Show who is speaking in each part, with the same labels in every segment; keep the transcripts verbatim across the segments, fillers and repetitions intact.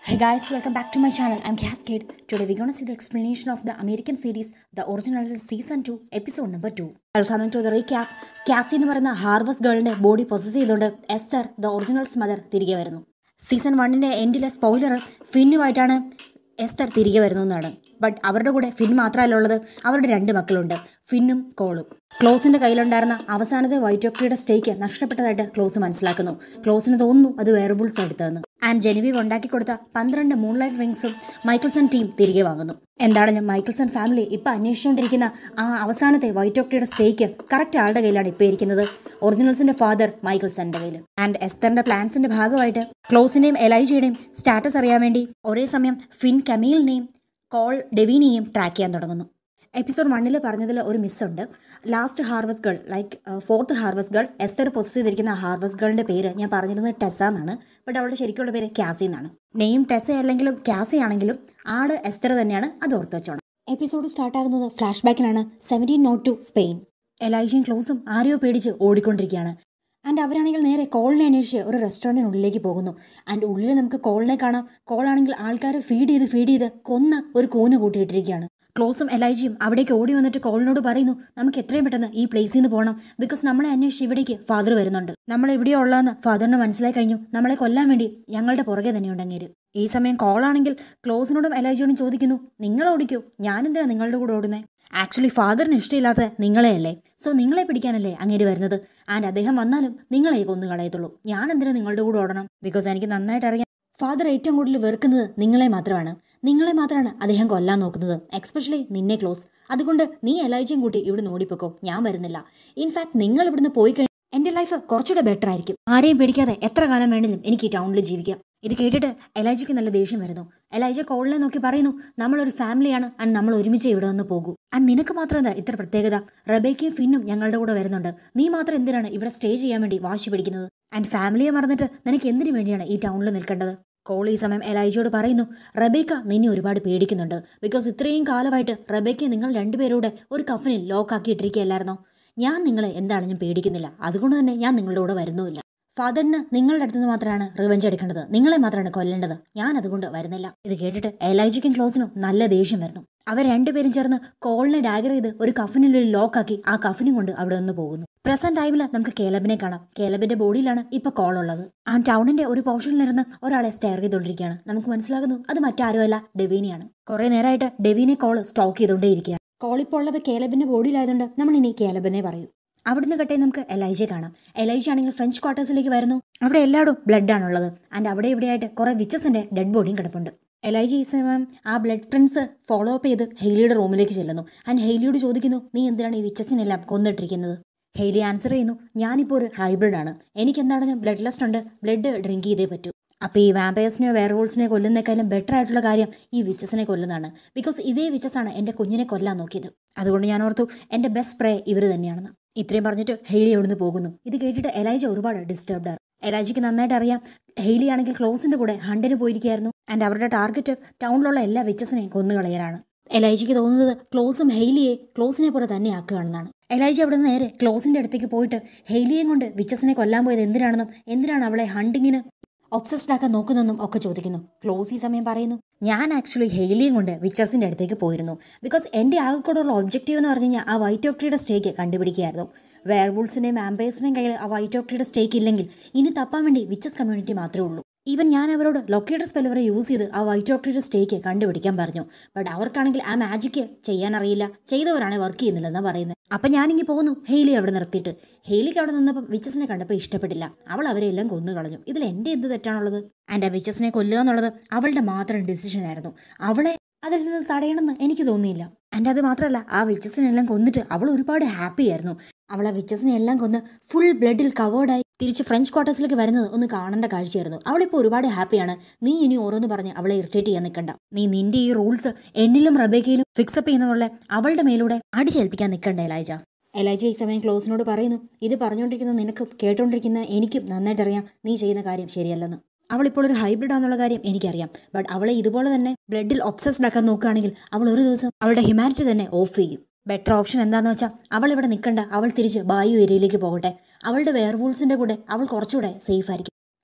Speaker 1: Hey guys, welcome back to my channel. I'm Cascade. Today we're gonna see the explanation of the American series. The original is season two, episode number two. Welcome to the recap. Cassie എന്ന് പറയുന്ന harvest ഗേളിന്റെ body possess ചെയ്തുകൊണ്ട് Esther the originals mother തിരികെ വരുന്നു. Season വണ്ണിന്റെ എൻഡിലെ spoiler ഫിന്നുമായിട്ടാണ് ester തിരികെ വരുന്നതെന്നാണ്. But അവരുടെ കൂടെ ഫിൻ മാത്രമല്ല ഉള്ളത്, അവരുടെ രണ്ട് മക്കളുണ്ട്, ഫിന്നും കോളും. ക്ലോസിന്റെ കയ്യിലുണ്ടായിരുന്ന അവസാനത്തെ വൈറ്റോക്രിയുടെ സ്റ്റേക്ക് നഷ്ടപ്പെട്ടതായിട്ട് ക്ലോസ് മനസ്സിലാക്കുന്നു. ക്ലോസിന് തോന്നുന്നു അത് വെയർബുൾസ് എടുത്തതെന്ന്. ആൻഡ് ജെനിവീവ് ഉണ്ടാക്കി കൊടുത്ത പന്ത്രണ്ട് മൂൺലൈറ്റ് റിങ്സും മൈക്കിൾസൺ ടീം തിരികെ വാങ്ങുന്നു. എന്താണെങ്കിലും മൈക്കിൾസൺ ഫാമിലി ഇപ്പം അന്വേഷിച്ചുകൊണ്ടിരിക്കുന്ന ആ അവസാനത്തെ വൈറ്റോക്രിയുടെ സ്റ്റേക്ക് കറക്റ്റ് ആളുടെ കയ്യിലാണ് ഇപ്പോൾ ഇരിക്കുന്നത്, ഒറിജിനൽസിന്റെ ഫാദർ മൈക്കിൾസന്റെ കയ്യിൽ. ആൻഡ് എസ്റ്ററിന്റെ പ്ലാൻസിന്റെ ഭാഗമായിട്ട് ക്ലോസിന്റെയും എലൈജയുടെയും സ്റ്റാറ്റസ് അറിയാൻ വേണ്ടി ഒരേ സമയം ഫിൻ കമീലിനെയും കോൾ ഡെവീനെയും ട്രാക്ക് ചെയ്യാൻ തുടങ്ങുന്നു. എപ്പിസോഡ് വണ്ണിൽ പറഞ്ഞതിൽ ഒരു മിസ്സുണ്ട്. Last harvest girl like fourth harvest girl Esther possess ചെയ്തിരിക്കുന്ന ഹാർവസ്റ്റ് ഗേളിന്റെ പേര് ഞാൻ പറഞ്ഞിരുന്നത് ടെസ എന്നാണ്. ബട്ട് അവളുടെ ശരിക്കുള്ള പേര് കാസി എന്നാണ്. നെയിം ടെസ അല്ലെങ്കിലും കാസി ആണെങ്കിലും ആള് എസ്റ്റർ തന്നെയാണ്, അത് ഓർത്ത് വെച്ചോണം. എപ്പിസോഡ് സ്റ്റാർട്ടാകുന്നത് ഫ്ലാഷ് ബാക്കിലാണ്. Seventeen naught two Spain. എലൈജയും ക്ലോസും ആരെയോ പേടിച്ച് ഓടിക്കൊണ്ടിരിക്കുകയാണ്. ആൻഡ് അവരാണെങ്കിൽ നേരെ കോളിനെ അന്വേഷിച്ച് ഒരു റെസ്റ്റോറൻറ്റിനുള്ളിലേക്ക് പോകുന്നു. ആൻഡ് ഉള്ളിൽ നമുക്ക് കോളിനെ കാണാം. കോളാണെങ്കിൽ ആൾക്കാരെ ഫീഡ് ചെയ്ത് ഫീഡ് ചെയ്ത് കൊന്ന് ഒരു കൂന് കൂട്ടിയിട്ടിരിക്കുകയാണ്. ക്ലോസും എലൈജയും അവിടേക്ക് ഓടി വന്നിട്ട് കോളിനോട് പറയുന്നു, നമുക്ക് എത്രയും പെട്ടെന്ന് ഈ പ്ലേസിൽ നിന്ന് പോകണം, ബിക്കോസ് നമ്മളെ അന്വേഷിച്ച് ഇവിടേക്ക് ഫാദർ വരുന്നുണ്ട്. നമ്മൾ എവിടെയോ ഉള്ളതെന്ന് ഫാദറിന് മനസ്സിലായി കഴിഞ്ഞു, നമ്മളെ കൊല്ലാൻ വേണ്ടി ഞങ്ങളുടെ പുറകെ തന്നെയുണ്ടെങ്കിൽ. ഈ സമയം കോളാണെങ്കിൽ ക്ലോസിനോടും എലൈജയോടും ചോദിക്കുന്നു, നിങ്ങൾ ഓടിക്കൂ, ഞാനെന്തിനാ നിങ്ങളുടെ കൂടെ ഓടുന്നത്? ആക്ച്വലി ഫാദറിന് ഇഷ്ടമില്ലാത്ത നിങ്ങളെയല്ലേ, സോ നിങ്ങളെ പിടിക്കാനല്ലേ അങ്ങേര് വരുന്നത്. ആൻഡ് അദ്ദേഹം വന്നാലും നിങ്ങളെ കൊന്നു കളയത്തുള്ളൂ. ഞാൻ എന്തിനാ നിങ്ങളുടെ കൂടെ ഓടണം? ബിക്കോസ് എനിക്ക് നന്നായിട്ട് അറിയാം ഫാദർ ഏറ്റവും കൂടുതൽ വെറുക്കുന്നത് നിങ്ങളെ മാത്രമാണ്. നിങ്ങളെ മാത്രമാണ് അദ്ദേഹം കൊല്ലാൻ നോക്കുന്നത്, എക്സ്പെഷ്യലി നിന്നെ ക്ലോസ്. അതുകൊണ്ട് നീ എലൈജയും കൂട്ടി ഇവിടുന്ന് ഓടിപ്പോക്കോ, ഞാൻ വരുന്നില്ല. ഇൻഫാക്ട് നിങ്ങൾ ഇവിടുന്ന് പോയി കഴിഞ്ഞാൽ എന്റെ ലൈഫ് കുറച്ചുകൂടെ ബെറ്റർ ആയിരിക്കും. ആരെയും പേടിക്കാതെ എത്ര കാലം വേണമെങ്കിലും എനിക്ക് ഈ ടൗണിൽ ജീവിക്കാം. ഇത് കേട്ടിട്ട് എലൈജയ്ക്ക് നല്ല ദേഷ്യം വരുന്നു. എലൈജ കോളിനെ നോക്കി പറയുന്നു, നമ്മളൊരു ഫാമിലിയാണ് ആൻഡ് നമ്മൾ ഒരുമിച്ച് ഇവിടെ നിന്ന് പോകൂ. ആൻഡ് നിനക്ക് മാത്രം എന്താ ഇത്ര പ്രത്യേകത? റബേക്കയും ഫിന്നും ഞങ്ങളുടെ കൂടെ വരുന്നുണ്ട്, നീ മാത്രം എന്തിനാണ് ഇവിടെ സ്റ്റേ ചെയ്യാൻ വേണ്ടി വാശി പിടിക്കുന്നത്? ആൻഡ് ഫാമിലിയെ മറന്നിട്ട് നിനക്ക് എന്തിനു വേണ്ടിയാണ് ഈ ടൗണിൽ നിൽക്കേണ്ടത്? കോൾ ഈ സമയം എലൈജയോട് പറയുന്നു, റബേക്ക നിന്നെ ഒരുപാട് പേടിക്കുന്നുണ്ട്, ബിക്കോസ് ഇത്രയും കാലമായിട്ട് റബേക്കയെ നിങ്ങൾ രണ്ടുപേരൂടെ ഒരു കഫനിൽ ലോക്കാക്കിയിട്ടിരിക്കുകയല്ലായിരുന്നോ? ഞാൻ നിങ്ങളെ എന്താണെങ്കിലും പേടിക്കുന്നില്ല, അതുകൊണ്ട് തന്നെ ഞാൻ നിങ്ങളുടെ കൂടെ വരുന്നുമില്ല. ഫാദറിന് നിങ്ങളുടെ അടുത്ത് നിന്ന് മാത്രമാണ് റിവെഞ്ച് എടുക്കേണ്ടത്, നിങ്ങളെ മാത്രമാണ് കൊല്ലേണ്ടത്, ഞാൻ അതുകൊണ്ട് വരുന്നില്ല. ഇത് കേട്ടിട്ട് എലൈജയ്ക്കും ക്ലോസിനും നല്ല ദേഷ്യം വരുന്നു. അവർ രണ്ടുപേരും ചേർന്ന് കോളിനെ ഡാഗർ ചെയ്ത് ഒരു കഫനിൽ ഒരു ലോക്കാക്കി ആ കഫനും കൊണ്ട് അവിടെ നിന്ന് പോകുന്നു. പ്രസന്റ് ടൈമിൽ നമുക്ക് കേലബിനെ കാണാം. കേലബിന്റെ ബോഡിയിലാണ് ഇപ്പൊ കോൾ ഉള്ളത്. ആ ടൗണിന്റെ ഒരു പോർഷനിലിരുന്ന് ഒരാളെ സ്റ്റെയർ ചെയ്തുകൊണ്ടിരിക്കുകയാണ്. നമുക്ക് മനസ്സിലാകുന്നു അത് മറ്റാരുമല്ല, ഡെവീനെയാണ്. കുറെ നേരമായിട്ട് ഡെവീനെ കോള് സ്റ്റോക്ക് ചെയ്തുകൊണ്ടേയിരിക്കുകയാണ്. കോൾ ഇപ്പോൾ ഉള്ളത് കേലബിന്റെ ബോഡിയിലായതുകൊണ്ട് നമ്മൾ ഇനി കേലബിനെ പറയും. അവിടുന്ന് കട്ടെ നമുക്ക് എലൈജയെ കാണാം. എലൈജ ആണെങ്കിൽ ഫ്രഞ്ച് ക്വാർട്ടേഴ്സിലേക്ക് വരുന്നു. അവിടെ എല്ലായിടും ബ്ലഡ് ആണുള്ളത്. ആൻഡ് അവിടെ ഇവിടെയായിട്ട് കുറെ വിച്ചസിന്റെ ഡെഡ് ബോഡിയും കിടപ്പുണ്ട്. എലൈജ ഈ സമയം ആ ബ്ലഡ് പ്രിൻസ് ഫോളോ അപ്പ് ചെയ്ത് ഹെയ്ലിയുടെ റൂമിലേക്ക് ചെല്ലുന്നു. ആൻഡ് ഹെയ്ലിയോട് ചോദിക്കുന്നു, നീ എന്തിനാണ് ഈ വിച്ചസിനെല്ലാം കൊന്നിട്ടിരിക്കുന്നത്? ഹെയ്ലി ആൻസർ ചെയ്യുന്നു, ഞാനിപ്പോൾ ഒരു ഹൈബ്രിഡ് ആണ്, എനിക്ക് എന്താണെങ്കിലും ബ്ലഡ് ലെസ്റ്റ് ഉണ്ട്, ബ്ലഡ് ഡ്രിങ്ക് ചെയ്തേ പറ്റൂ. അപ്പോൾ ഈ വാമ്പയേഴ്സിനെയോ വെയർവോൾസിനെയോ കൊല്ലുന്നേക്കാളും ബെറ്റർ ആയിട്ടുള്ള കാര്യം ഈ വിച്ചസിനെ കൊല്ലുന്നതാണ്. ബിക്കോസ് ഇതേ വിച്ചസാണ് എൻ്റെ കുഞ്ഞിനെ കൊല്ലാൻ നോക്കിയത്. അതുകൊണ്ട് ഞാൻ ഓർത്തു എൻ്റെ ബെസ്റ്റ് സ്പ്രേ ഇവർ തന്നെയാണെന്ന്. ഇത്രയും പറഞ്ഞിട്ട് ഹെയ്ലി അവിടുന്ന് പോകുന്നു. ഇത് കേട്ടിട്ട് എലൈജ ഒരുപാട് ഡിസ്റ്റർബ്ഡ് ആണ്. എലൈജയ്ക്ക് നന്നായിട്ട് അറിയാം ഹെയ്ലി ആണെങ്കിൽ ക്ലോസിന്റെ കൂടെ ഹണ്ടിന് പോയിരിക്കുകയായിരുന്നു. ആൻഡ് അവരുടെ ടാർഗറ്റ് ടൗണിലുള്ള എല്ലാ വിച്ചസിനെയും കൊന്നുകളയാനാണ്. എലൈജയ്ക്ക് തോന്നുന്നത് ക്ലോസും ഹെയ്ലിയെ ക്ലോസിനെ പോലെ തന്നെ ആക്കുകയാണെന്നാണ്. എലൈജ അവിടെ നിന്ന് നേരെ ക്ലോസിന്റെ അടുത്തേക്ക് പോയിട്ട് ഹെയ്ലിയെയും കൊണ്ട് വിച്ചസിനെ കൊല്ലാൻ പോയത് എന്തിനാണെന്നും എന്തിനാണ് അവളെ ഹണ്ടിങ്ങിന് ഒബ്സസ്ഡ് ആക്കാൻ നോക്കുന്നതെന്നും ഒക്കെ ചോദിക്കുന്നു. ക്ലോസ് ഈ സമയം പറയുന്നു, ഞാൻ ആക്ച്വലി ഹെയ്ലിയും കൊണ്ട് വിച്ചസിന്റെ അടുത്തേക്ക് പോയിരുന്നു, ബിക്കോസ് എൻ്റെ ആകെക്കൂടുള്ള ഒബ്ജക്റ്റീവ് എന്ന് പറഞ്ഞു കഴിഞ്ഞാൽ ആ വൈറ്റോക്രിയുടെ സ്റ്റേക്ക് കണ്ടുപിടിക്കുകയായിരുന്നു. വെയർവൂൾസിന്റെയും വാമ്പയേഴ്സിന്റെയും കയ്യിൽ ആ വൈറ്റോക്രിയുടെ സ്റ്റേക്ക് ഇല്ലെങ്കിൽ ഇനി തപ്പാൻ വേണ്ടി വിച്ചസ് കമ്മ്യൂണിറ്റി മാത്രമേ ഉള്ളൂ. ഈവൻ ഞാൻ അവരോട് ലൊക്കേറ്റർ സ്പെൽ വരെ യൂസ് ചെയ്ത് ആ വൈറ്റോക്രിയുടെ സ്റ്റേക്ക് കണ്ടുപിടിക്കാൻ പറഞ്ഞു. ബട്ട് അവർക്കാണെങ്കിൽ ആ മാജിക്ക് ചെയ്യാൻ അറിയില്ല, ചെയ്തവരാണ് വർക്ക് ചെയ്യുന്നില്ലെന്നാണ് പറയുന്നത്. അപ്പം ഞാനിങ്ങനെ പോകുന്നു ഹെയ്ലി അവിടെ നിർത്തിയിട്ട്. ഹെയ്ലിക്ക് അവിടെ നിന്നപ്പം വിച്ചസിനെ കണ്ടപ്പോൾ ഇഷ്ടപ്പെട്ടില്ല, അവൾ അവരെല്ലാം കൊന്നു കളഞ്ഞു. ഇതിൽ എൻ്റെ എന്ത് തെറ്റാണുള്ളത്? ആൻഡ് ആ വിച്ചസിനെ കൊല്ലുക എന്നുള്ളത് അവളുടെ മാത്രം ഡിസിഷൻ ആയിരുന്നു. അവളെ അതിൽ നിന്ന് തടയണമെന്ന് എനിക്ക് തോന്നിയില്ല. ആൻഡ് അത് മാത്രമല്ല, ആ വിച്ചസിനെല്ലാം കൊന്നിട്ട് അവൾ ഒരുപാട് ഹാപ്പി ആയിരുന്നു. അവൾ ആ വിച്ചസിനെ എല്ലാം കൊന്ന് ഫുൾ ബ്ലഡിൽ കവേർഡായി തിരിച്ച് ഫ്രഞ്ച് ക്വാർട്ടേഴ്സിലേക്ക് വരുന്നത് ഒന്ന് കാണേണ്ട കാഴ്ചയായിരുന്നു. അവളിപ്പോൾ ഒരുപാട് ഹാപ്പിയാണ്. നീ ഇനി ഓരോന്ന് പറഞ്ഞ് അവളെ ഇറിറ്റേറ്റ് ചെയ്യാൻ നിൽക്കണ്ട. നീ നിന്റെ ഈ റൂൾസ് എന്നിലും റബേക്കയിലും ഫിക്സപ്പ് ചെയ്യുന്നവളെ അവളുടെ മേലൂടെ അടിച്ചേൽപ്പിക്കാൻ നിൽക്കണ്ട എലൈജ. എലൈജ ഈ സമയം ക്ലോസിനോട് പറയുന്നു, ഇത് പറഞ്ഞുകൊണ്ടിരിക്കുന്ന നിനക്കും കേട്ടോണ്ടിരിക്കുന്ന എനിക്കും നന്നായിട്ട് അറിയാം നീ ചെയ്യുന്ന കാര്യം ശരിയല്ലെന്ന്. അവളിപ്പോൾ ഒരു ഹൈബ്രിഡ് ആണെന്നുള്ള കാര്യം എനിക്കറിയാം. ബട്ട് അവളെ ഇതുപോലെ തന്നെ ബ്ലഡിൽ ഒബ്സസ്ഡ് ആക്കാൻ നോക്കുകയാണെങ്കിൽ അവൾ ഒരു ദിവസം അവളുടെ ഹ്യൂമാനിറ്റി തന്നെ ഓഫ് ചെയ്യും. ബെറ്റർ ഓപ്ഷൻ എന്താണെന്ന് വെച്ചാൽ അവൾ ഇവിടെ നിൽക്കണ്ട, അവൾ തിരിച്ച് ബായു ഏരിയയിലേക്ക് പോകട്ടെ. അവളുടെ വെയർവൂൾസിന്റെ കൂടെ അവൾ കുറച്ചുകൂടെ സേഫ് ആയിരിക്കും.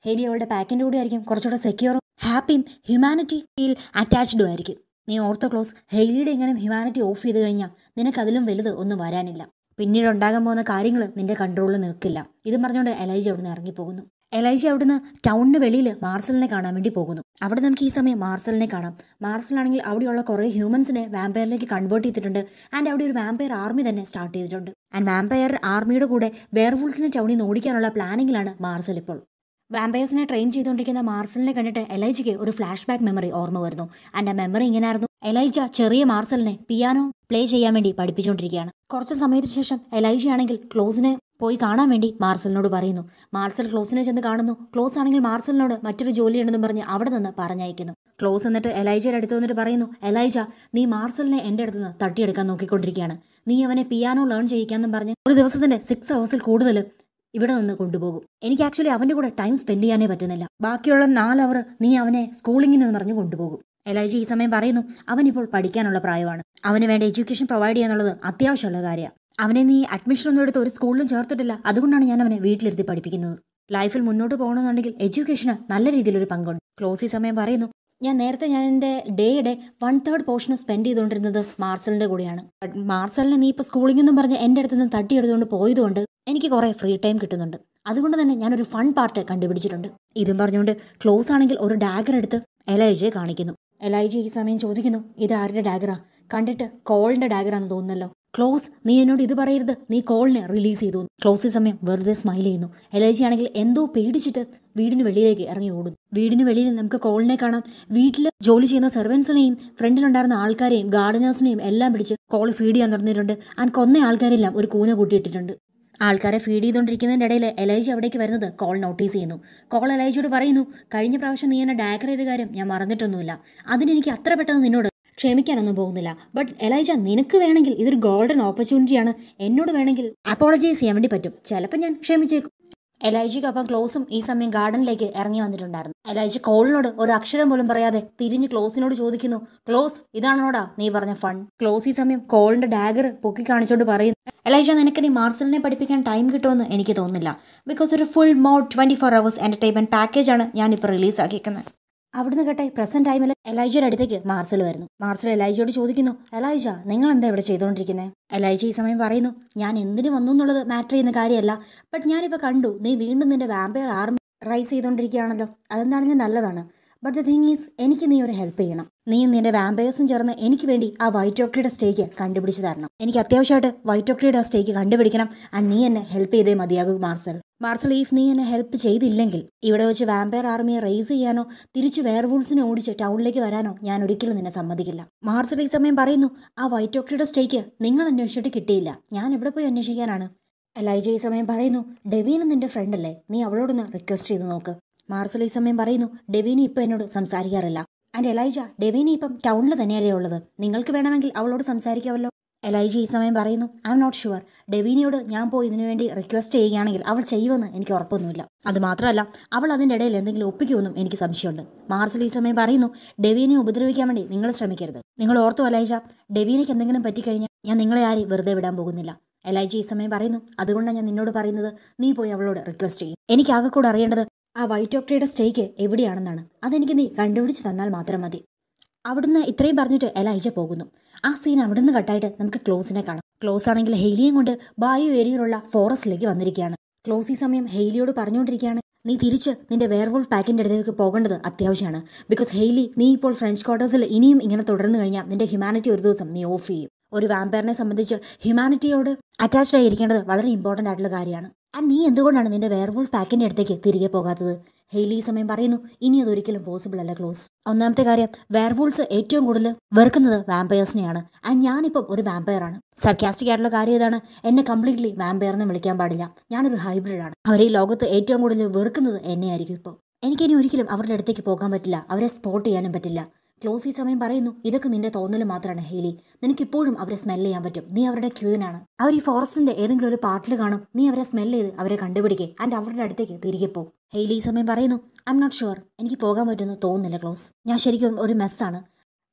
Speaker 1: ഹെയ്ലി അവളുടെ പാക്കിൻ്റെ കൂടെ ആയിരിക്കും കുറച്ചുകൂടെ സെക്യൂറും ഹാപ്പിയും ഹ്യൂമാനിറ്റിയിൽ അറ്റാച്ച്ഡും ആയിരിക്കും. നീ ഓർത്തോ ക്ലോസ്, ഹെയ്ലിയുടെ എങ്ങനെ ഹ്യൂമാനിറ്റി ഓഫ് ചെയ്ത് കഴിഞ്ഞാൽ നിനക്കതിലും വലുത് ഒന്നും വരാനില്ല. പിന്നീട് ഉണ്ടാകാൻ പോകുന്ന കാര്യങ്ങൾ നിന്റെ കൺട്രോളിൽ നിൽക്കില്ല. ഇതും പറഞ്ഞുകൊണ്ട് എലൈജ അവിടുന്ന് ഇറങ്ങിപ്പോകുന്നു. എലൈജ അവിടുന്ന് ടൗണിന് വെളിയിൽ മാർസലിനെ കാണാൻ വേണ്ടി പോകുന്നു. അവിടെ നമുക്ക് ഈ സമയം മാർസലിനെ കാണാം. മാർസലാണെങ്കിൽ അവിടെയുള്ള കുറേ ഹ്യൂമൻസിനെ വാമ്പയറിലേക്ക് കൺവേർട്ട് ചെയ്തിട്ടുണ്ട്. ആൻഡ് അവിടെ ഒരു വാമ്പയർ ആർമി തന്നെ സ്റ്റാർട്ട് ചെയ്തിട്ടുണ്ട്. ആൻഡ് വാമ്പയർ ആർമിയുടെ കൂടെ വെയർവൂൾസിനെ ടൗണിൽ നിന്ന് ഓടിക്കാനുള്ള പ്ലാനിങ്ങിലാണ് മാർസൽ ഇപ്പോൾ. വാമ്പയേഴ്സിനെ ട്രെയിൻ ചെയ്തുകൊണ്ടിരിക്കുന്ന മാർസലിനെ കണ്ടിട്ട് എലൈജയ്ക്ക് ഒരു ഫ്ലാഷ് ബാക്ക് മെമ്മറി ഓർമ്മ വരുന്നു. ആൻഡ് ആ മെമ്മറി ഇങ്ങനെയായിരുന്നു. എലൈജ ചെറിയ മാർസലിനെ പിയാനോ പ്ലേ ചെയ്യാൻ വേണ്ടി പഠിപ്പിച്ചുകൊണ്ടിരിക്കുകയാണ്. കുറച്ച് സമയത്തിന് ശേഷം എലൈജ ആണെങ്കിൽ ക്ലോസിനെ പോയി കാണാൻ വേണ്ടി മാർസലിനോട് പറയുന്നു. മാർസൽ ക്ലോസിനെ ചെന്ന് കാണുന്നു. ക്ലോസ് ആണെങ്കിൽ മാർസലിനോട് മറ്റൊരു ജോലിയുണ്ടെന്നും പറഞ്ഞ് അവിടെ നിന്ന് പറഞ്ഞയക്കുന്നു. ക്ലോസ് എന്നിട്ട് എലൈജയുടെ അടുത്ത് വന്നിട്ട് പറയുന്നു, എലൈജ നീ മാർസലിനെ എൻ്റെ അടുത്ത് നിന്ന് തട്ടിയെടുക്കാൻ നോക്കിക്കൊണ്ടിരിക്കുകയാണ്. നീ അവനെ പിയാനോ ലേൺ ചെയ്യിക്കാന്നും പറഞ്ഞ് ഒരു ദിവസത്തിന്റെ സിക്സ് അവേഴ്സിൽ കൂടുതൽ ഇവിടെ നിന്ന് കൊണ്ടുപോകും. എനിക്ക് ആക്ച്വലി അവൻ്റെ കൂടെ ടൈം സ്പെൻഡ് ചെയ്യാനേ പറ്റുന്നില്ല. ബാക്കിയുള്ള നാല് അവർ നീ അവനെ സ്കൂളിങ്ങിന് എന്ന് പറഞ്ഞ് കൊണ്ടുപോകും. എലൈജ ഈ സമയം പറയുന്നു, അവനിപ്പോൾ പഠിക്കാനുള്ള പ്രായമാണ്. അവന് വേണ്ട എഡ്യൂക്കേഷൻ പ്രൊവൈഡ് ചെയ്യാന്നുള്ളത് അത്യാവശ്യമുള്ള കാര്യമാണ്. അവനെ നീ അഡ്മിഷൻ ഒന്നും എടുത്ത് ഒരു സ്കൂളിലും ചേർത്തിട്ടില്ല. അതുകൊണ്ടാണ് ഞാൻ അവനെ വീട്ടിലിരുത്തി പഠിപ്പിക്കുന്നത്. ലൈഫിൽ മുന്നോട്ട് പോകണമെന്നുണ്ടെങ്കിൽ എഡ്യൂക്കേഷന് നല്ല രീതിയിലൊരു പങ്കുണ്ട്. ക്ലോസ് ഈ സമയം പറയുന്നു, ഞാൻ നേരത്തെ ഞാൻ എൻ്റെ ഡേയുടെ വൺ തേർഡ് പോർഷൻ സ്പെൻഡ് ചെയ്തുകൊണ്ടിരുന്നത് മാർസലിൻ്റെ കൂടെയാണ്. ബട്ട് മാർസലിനെ നീ ഇപ്പോൾ സ്കൂളിംഗ് എന്നും പറഞ്ഞ് എൻ്റെ അടുത്ത് നിന്ന് തട്ടിയെടുത്തുകൊണ്ട് പോയതുകൊണ്ട് എനിക്ക് കുറേ ഫ്രീ ടൈം കിട്ടുന്നുണ്ട്. അതുകൊണ്ട് തന്നെ ഞാനൊരു ഫൺ പാർട്ട് കണ്ടുപിടിച്ചിട്ടുണ്ട്. ഇതും പറഞ്ഞുകൊണ്ട് ക്ലോസ് ആണെങ്കിൽ ഒരു ഡാഗർ എടുത്ത് എലൈജയെ കാണിക്കുന്നു. എലൈജ ഈ സമയം ചോദിക്കുന്നു, ഇത് ആരുടെ ഡാഗറാ? കണ്ടിട്ട് കോളിന്റെ ഡാഗറാന്ന് തോന്നുന്നല്ലോ. ക്ലോസ്, നീ എന്നോട് ഇത് പറയരുത്, നീ കോളിനെ റിലീസ് ചെയ്തു. ക്ലോസ് ഈ സമയം വെറുതെ സ്മൈൽ ചെയ്യുന്നു. എലൈജ ആണെങ്കിൽ എന്തോ പേടിച്ചിട്ട് വീടിന് വെളിയിലേക്ക് ഇറങ്ങി ഓടും. വീടിന് വെളിയിൽ നമുക്ക് കോളിനെ കാണാം. വീട്ടിൽ ജോലി ചെയ്യുന്ന സെർവൻസിനെയും ഫ്രണ്ടിലുണ്ടായിരുന്ന ആൾക്കാരെയും ഗാർഡനേഴ്സിനെയും എല്ലാം പിടിച്ച് കോൾ ഫീഡ് ചെയ്യാൻ തുടങ്ങിയിട്ടുണ്ട്. ആൻഡ് കൊന്ന ആൾക്കാരെല്ലാം ഒരു കൂന കൂട്ടിയിട്ടിട്ടുണ്ട്. ആൾക്കാരെ ഫീഡ് ചെയ്തുകൊണ്ടിരിക്കുന്നതിൻ്റെ ഇടയിൽ എലൈജ അവിടേക്ക് വരുന്നത് കോൾ നോട്ടീസ് ചെയ്യുന്നു. കോൾ എലൈജയോട് പറയുന്നു, കഴിഞ്ഞ പ്രാവശ്യം നീ എന്നെ ഡാഗർ ചെയ്ത കാര്യം ഞാൻ മറന്നിട്ടൊന്നുമില്ല. അതിനെനിക്ക് അത്ര പെട്ടെന്ന് നിന്നോട് ക്ഷമിക്കാനൊന്നും പോകുന്നില്ല. ബട്ട് എലൈജ, നിനക്ക് വേണമെങ്കിൽ ഇതൊരു ഗോൾഡൻ ഓപ്പർച്യൂണിറ്റിയാണ്. എന്നോട് വേണമെങ്കിൽ അപ്പോളജൈസ് ചെയ്യാൻ വേണ്ടി പറ്റും. ചിലപ്പോൾ ഞാൻ ക്ഷമിച്ചേക്കും. എലൈജയ്ക്കൊപ്പം ക്ലോസും ഈ സമയം ഗാർഡനിലേക്ക് ഇറങ്ങി വന്നിട്ടുണ്ടായിരുന്നു. എലൈജ കോളിനോട് ഒരു അക്ഷരം പോലും പറയാതെ തിരിഞ്ഞ് ക്ലോസിനോട് ചോദിക്കുന്നു, ക്ലോസ്, ഇതാണോടാ നീ പറഞ്ഞ ഫൺ? ക്ലോസ് ഈ സമയം കോളിന്റെ ഡാഗർ പൊക്കി കാണിച്ചോണ്ട് പറയുന്നു, എലൈജ, നിനക്ക് നീ മാർസലിനെ പഠിപ്പിക്കാൻ ടൈം കിട്ടുമെന്ന് എനിക്ക് തോന്നുന്നില്ല. ബിക്കോസ് ഒരു full mode twenty four hours entertainment പാക്കേജാണ് ഞാനിപ്പോൾ റിലീസ് ആക്കിയിരിക്കുന്നത്. അവിടുന്ന് കേട്ടെ പ്രസന്റ് ടൈമിൽ എലൈജയുടെ അടുത്തേക്ക് മാർസൽ വരുന്നു. മാർസൽ എലൈജയോട് ചോദിക്കുന്നു, എലൈജ, നിങ്ങൾ എന്താ ഇവിടെ ചെയ്തുകൊണ്ടിരിക്കുന്നത്? എലൈജ ഈ സമയം പറയുന്നു, ഞാൻ എന്തിനു വന്നു എന്നുള്ളത് മാറ്റർ ചെയ്യുന്ന കാര്യമല്ല. ബട്ട് ഞാനിപ്പോൾ കണ്ടു നീ വീണ്ടും നിന്റെ വാമ്പയർ ആർമി റൈസ് ചെയ്തുകൊണ്ടിരിക്കുകയാണല്ലോ. അതെന്താണെങ്കിൽ നല്ലതാണ്. ബട്ട് ദ തിങ് ഈസ്, എനിക്ക് നീ ഒരു ഹെൽപ്പ് ചെയ്യണം. നീ നിന്റെ വാമ്പയേഴ്സും ചേർന്ന് എനിക്ക് വേണ്ടി ആ വൈറ്റ് ഓക്രിയുടെ സ്റ്റേക്ക് കണ്ടുപിടിച്ച് തരണം. എനിക്ക് അത്യാവശ്യമായിട്ട് വൈറ്റ് ഓക്രിയുടെ ആ സ്റ്റേക്ക് കണ്ടുപിടിക്കണം. ആൻഡ് നീ എന്നെ ഹെൽപ്പ് ചെയ്തേ മതിയാകൂ മാർസൽ. മാർസൽ, ഈഫ് നീ എന്നെ ഹെൽപ്പ് ചെയ്തില്ലെങ്കിൽ ഇവിടെ വെച്ച് വാമ്പയർ ആർമിയെ റേസ് ചെയ്യാനോ തിരിച്ച് വെയർവൂൾസിനെ ഓടിച്ച് ടൗണിലേക്ക് വരാനോ ഞാൻ ഒരിക്കലും നിന്നെ സമ്മതിക്കില്ല. മാർസൽ ഈ സമയം പറയുന്നു, ആ വൈറ്റ് ഓക്രിയുടെ സ്റ്റേക്ക് നിങ്ങൾ അന്വേഷിച്ചിട്ട് കിട്ടിയില്ല. ഞാൻ എവിടെ പോയി അന്വേഷിക്കാനാണ്? എലൈജ ഈ സമയം പറയുന്നു, ഡെവീന നിന്റെ ഫ്രണ്ട് അല്ലേ, നീ അവളോടൊന്ന് റിക്വസ്റ്റ് ചെയ്ത് നോക്ക്. മാർസൽ ഈ സമയം പറയുന്നു, ഡെവീനി ഇപ്പം എന്നോട് സംസാരിക്കാറില്ല. ആൻഡ് എലൈജ, ഡെവീനി ഇപ്പം ടൗണിൽ തന്നെയല്ലേ ഉള്ളത്, നിങ്ങൾക്ക് വേണമെങ്കിൽ അവളോട് സംസാരിക്കാമല്ലോ. എലൈജ ഈ സമയം പറയുന്നു, ഐ എം നോട്ട് ഷുവർ. ഡെവീനിയോട് ഞാൻ പോയി ഇതിനു വേണ്ടി റിക്വസ്റ്റ് ചെയ്യുകയാണെങ്കിൽ അവൾ ചെയ്യുമെന്ന് എനിക്ക് ഉറപ്പൊന്നുമില്ല. അത് മാത്രമല്ല, അവൾ അതിൻ്റെ ഇടയിൽ എന്തെങ്കിലും ഒപ്പിക്കുമെന്നും എനിക്ക് സംശയമുണ്ട്. മാർസൽ ഈ സമയം പറയുന്നു, ഡെവീനെ ഉപദ്രവിക്കാൻ വേണ്ടി നിങ്ങൾ ശ്രമിക്കരുത്. നിങ്ങൾ ഓർത്തു എലൈജ, ഡെവീനയ്ക്ക് എന്തെങ്കിലും പറ്റിക്കഴിഞ്ഞാൽ ഞാൻ നിങ്ങളെ ആരെയും വെറുതെ വിടാൻ പോകുന്നില്ല. എലൈജ ഈ സമയം പറയുന്നു, അതുകൊണ്ടാണ് ഞാൻ നിന്നോട് പറയുന്നത്, നീ പോയി അവളോട് റിക്വസ്റ്റ് ചെയ്യും. എനിക്ക് ആകെ കൂടെ അറിയേണ്ടത് ആ വൈറ്റ് ഓക്രിയുടെ സ്റ്റേക്ക് എവിടെയാണെന്നാണ്. അതെനിക്ക് നീ കണ്ടുപിടിച്ച് തന്നാൽ മാത്രം മതി. അവിടുന്ന് ഇത്രയും പറഞ്ഞിട്ട് എലൈജ പോകുന്നു. ആ സീൻ അവിടുന്ന് കട്ടായിട്ട് നമുക്ക് ക്ലോസിനെ കാണാം. ക്ലോസ് ആണെങ്കിൽ ഹെയ്ലിയും കൊണ്ട് ബായോ ഏരിയയിലുള്ള ഫോറസ്റ്റിലേക്ക് വന്നിരിക്കുകയാണ്. ക്ലോസ് ഈ സമയം ഹെയ്ലിയോട് പറഞ്ഞുകൊണ്ടിരിക്കുകയാണ്, നീ തിരിച്ച് നിന്റെ വെയർവൂൾഫ് പാക്കിന്റെ അടുത്തേക്ക് പോകേണ്ടത് അത്യാവശ്യമാണ്. ബിക്കോസ് ഹെയ്ലി, നീ ഇപ്പോൾ ഫ്രഞ്ച് ക്വാർട്ടേഴ്സിൽ ഇനിയും ഇങ്ങനെ തുടർന്നു കഴിഞ്ഞാൽ നിന്റെ ഹ്യൂമാനിറ്റി ഒരു ദിവസം നീ ഓഫ് ചെയ്യും. ഒരു വാമ്പയറിനെ സംബന്ധിച്ച് ഹ്യൂമാനിറ്റിയോട് അറ്റാച്ച്ഡ് ആയിരിക്കേണ്ടത് വളരെ ഇമ്പോർട്ടൻ്റ് ആയിട്ടുള്ള കാര്യമാണ്. ആൻഡ് നീ എന്തുകൊണ്ടാണ് നിന്റെ വെയർവൂൾഫ് പാക്കിന്റെ അടുത്തേക്ക് തിരികെ പോകാത്തത്? ഹെയ്ലി ഈ സമയം പറയുന്നു, ഇനി അതൊരിക്കലും പോസിബിൾ അല്ല ക്ലോസ്. ഒന്നാമത്തെ കാര്യം, വെയർവൂൾസ് ഏറ്റവും കൂടുതൽ വെറുക്കുന്നത് വാമ്പയേഴ്സിനെയാണ്. ആൻഡ് ഞാനിപ്പം ഒരു വാമ്പയറാണ്. സർക്കാസ്റ്റിക് ആയിട്ടുള്ള കാര്യം ഇതാണ്, എന്നെ കംപ്ലീറ്റ്ലി വാമ്പയറിനെ വിളിക്കാൻ പാടില്ല. ഞാനൊരു ഹൈബ്രിഡാണ്. അവർ ഈ ലോകത്ത് ഏറ്റവും കൂടുതൽ വെറുക്കുന്നത് എന്നെയായിരിക്കും. ഇപ്പോൾ എനിക്കിനി ഒരിക്കലും അവരുടെ അടുത്തേക്ക് പോകാൻ പറ്റില്ല, അവരെ സ്പോട്ട് ചെയ്യാനും പറ്റില്ല. ക്ലോസ് ഈ സമയം പറയുന്നു, ഇതൊക്കെ നിന്റെ തോന്നൽ മാത്രമാണ് ഹെയ്ലി. നിനക്കിപ്പോഴും അവരെ സ്മെല്ല് ചെയ്യാൻ പറ്റും. നീ അവരുടെ ക്യൂനാണ്. അവർ ഈ ഫോറസ്റ്റിന്റെ ഏതെങ്കിലും ഒരു പാർട്ടിൽ കാണും. നീ അവരെ സ്മെല്ല് ചെയ്ത് അവരെ കണ്ടുപിടിക്കുക. ആൻഡ് അവരുടെ അടുത്തേക്ക് തിരികെ പോ. ഹെയ്ലി ഈ സമയം പറയുന്നു, ഐ എം നോട്ട് ഷുവർ. എനിക്ക് പോകാൻ പറ്റുമെന്ന് തോന്നുന്നില്ല ക്ലോസ്. ഞാൻ ശരിക്കും ഒരു മെസ്സാണ്.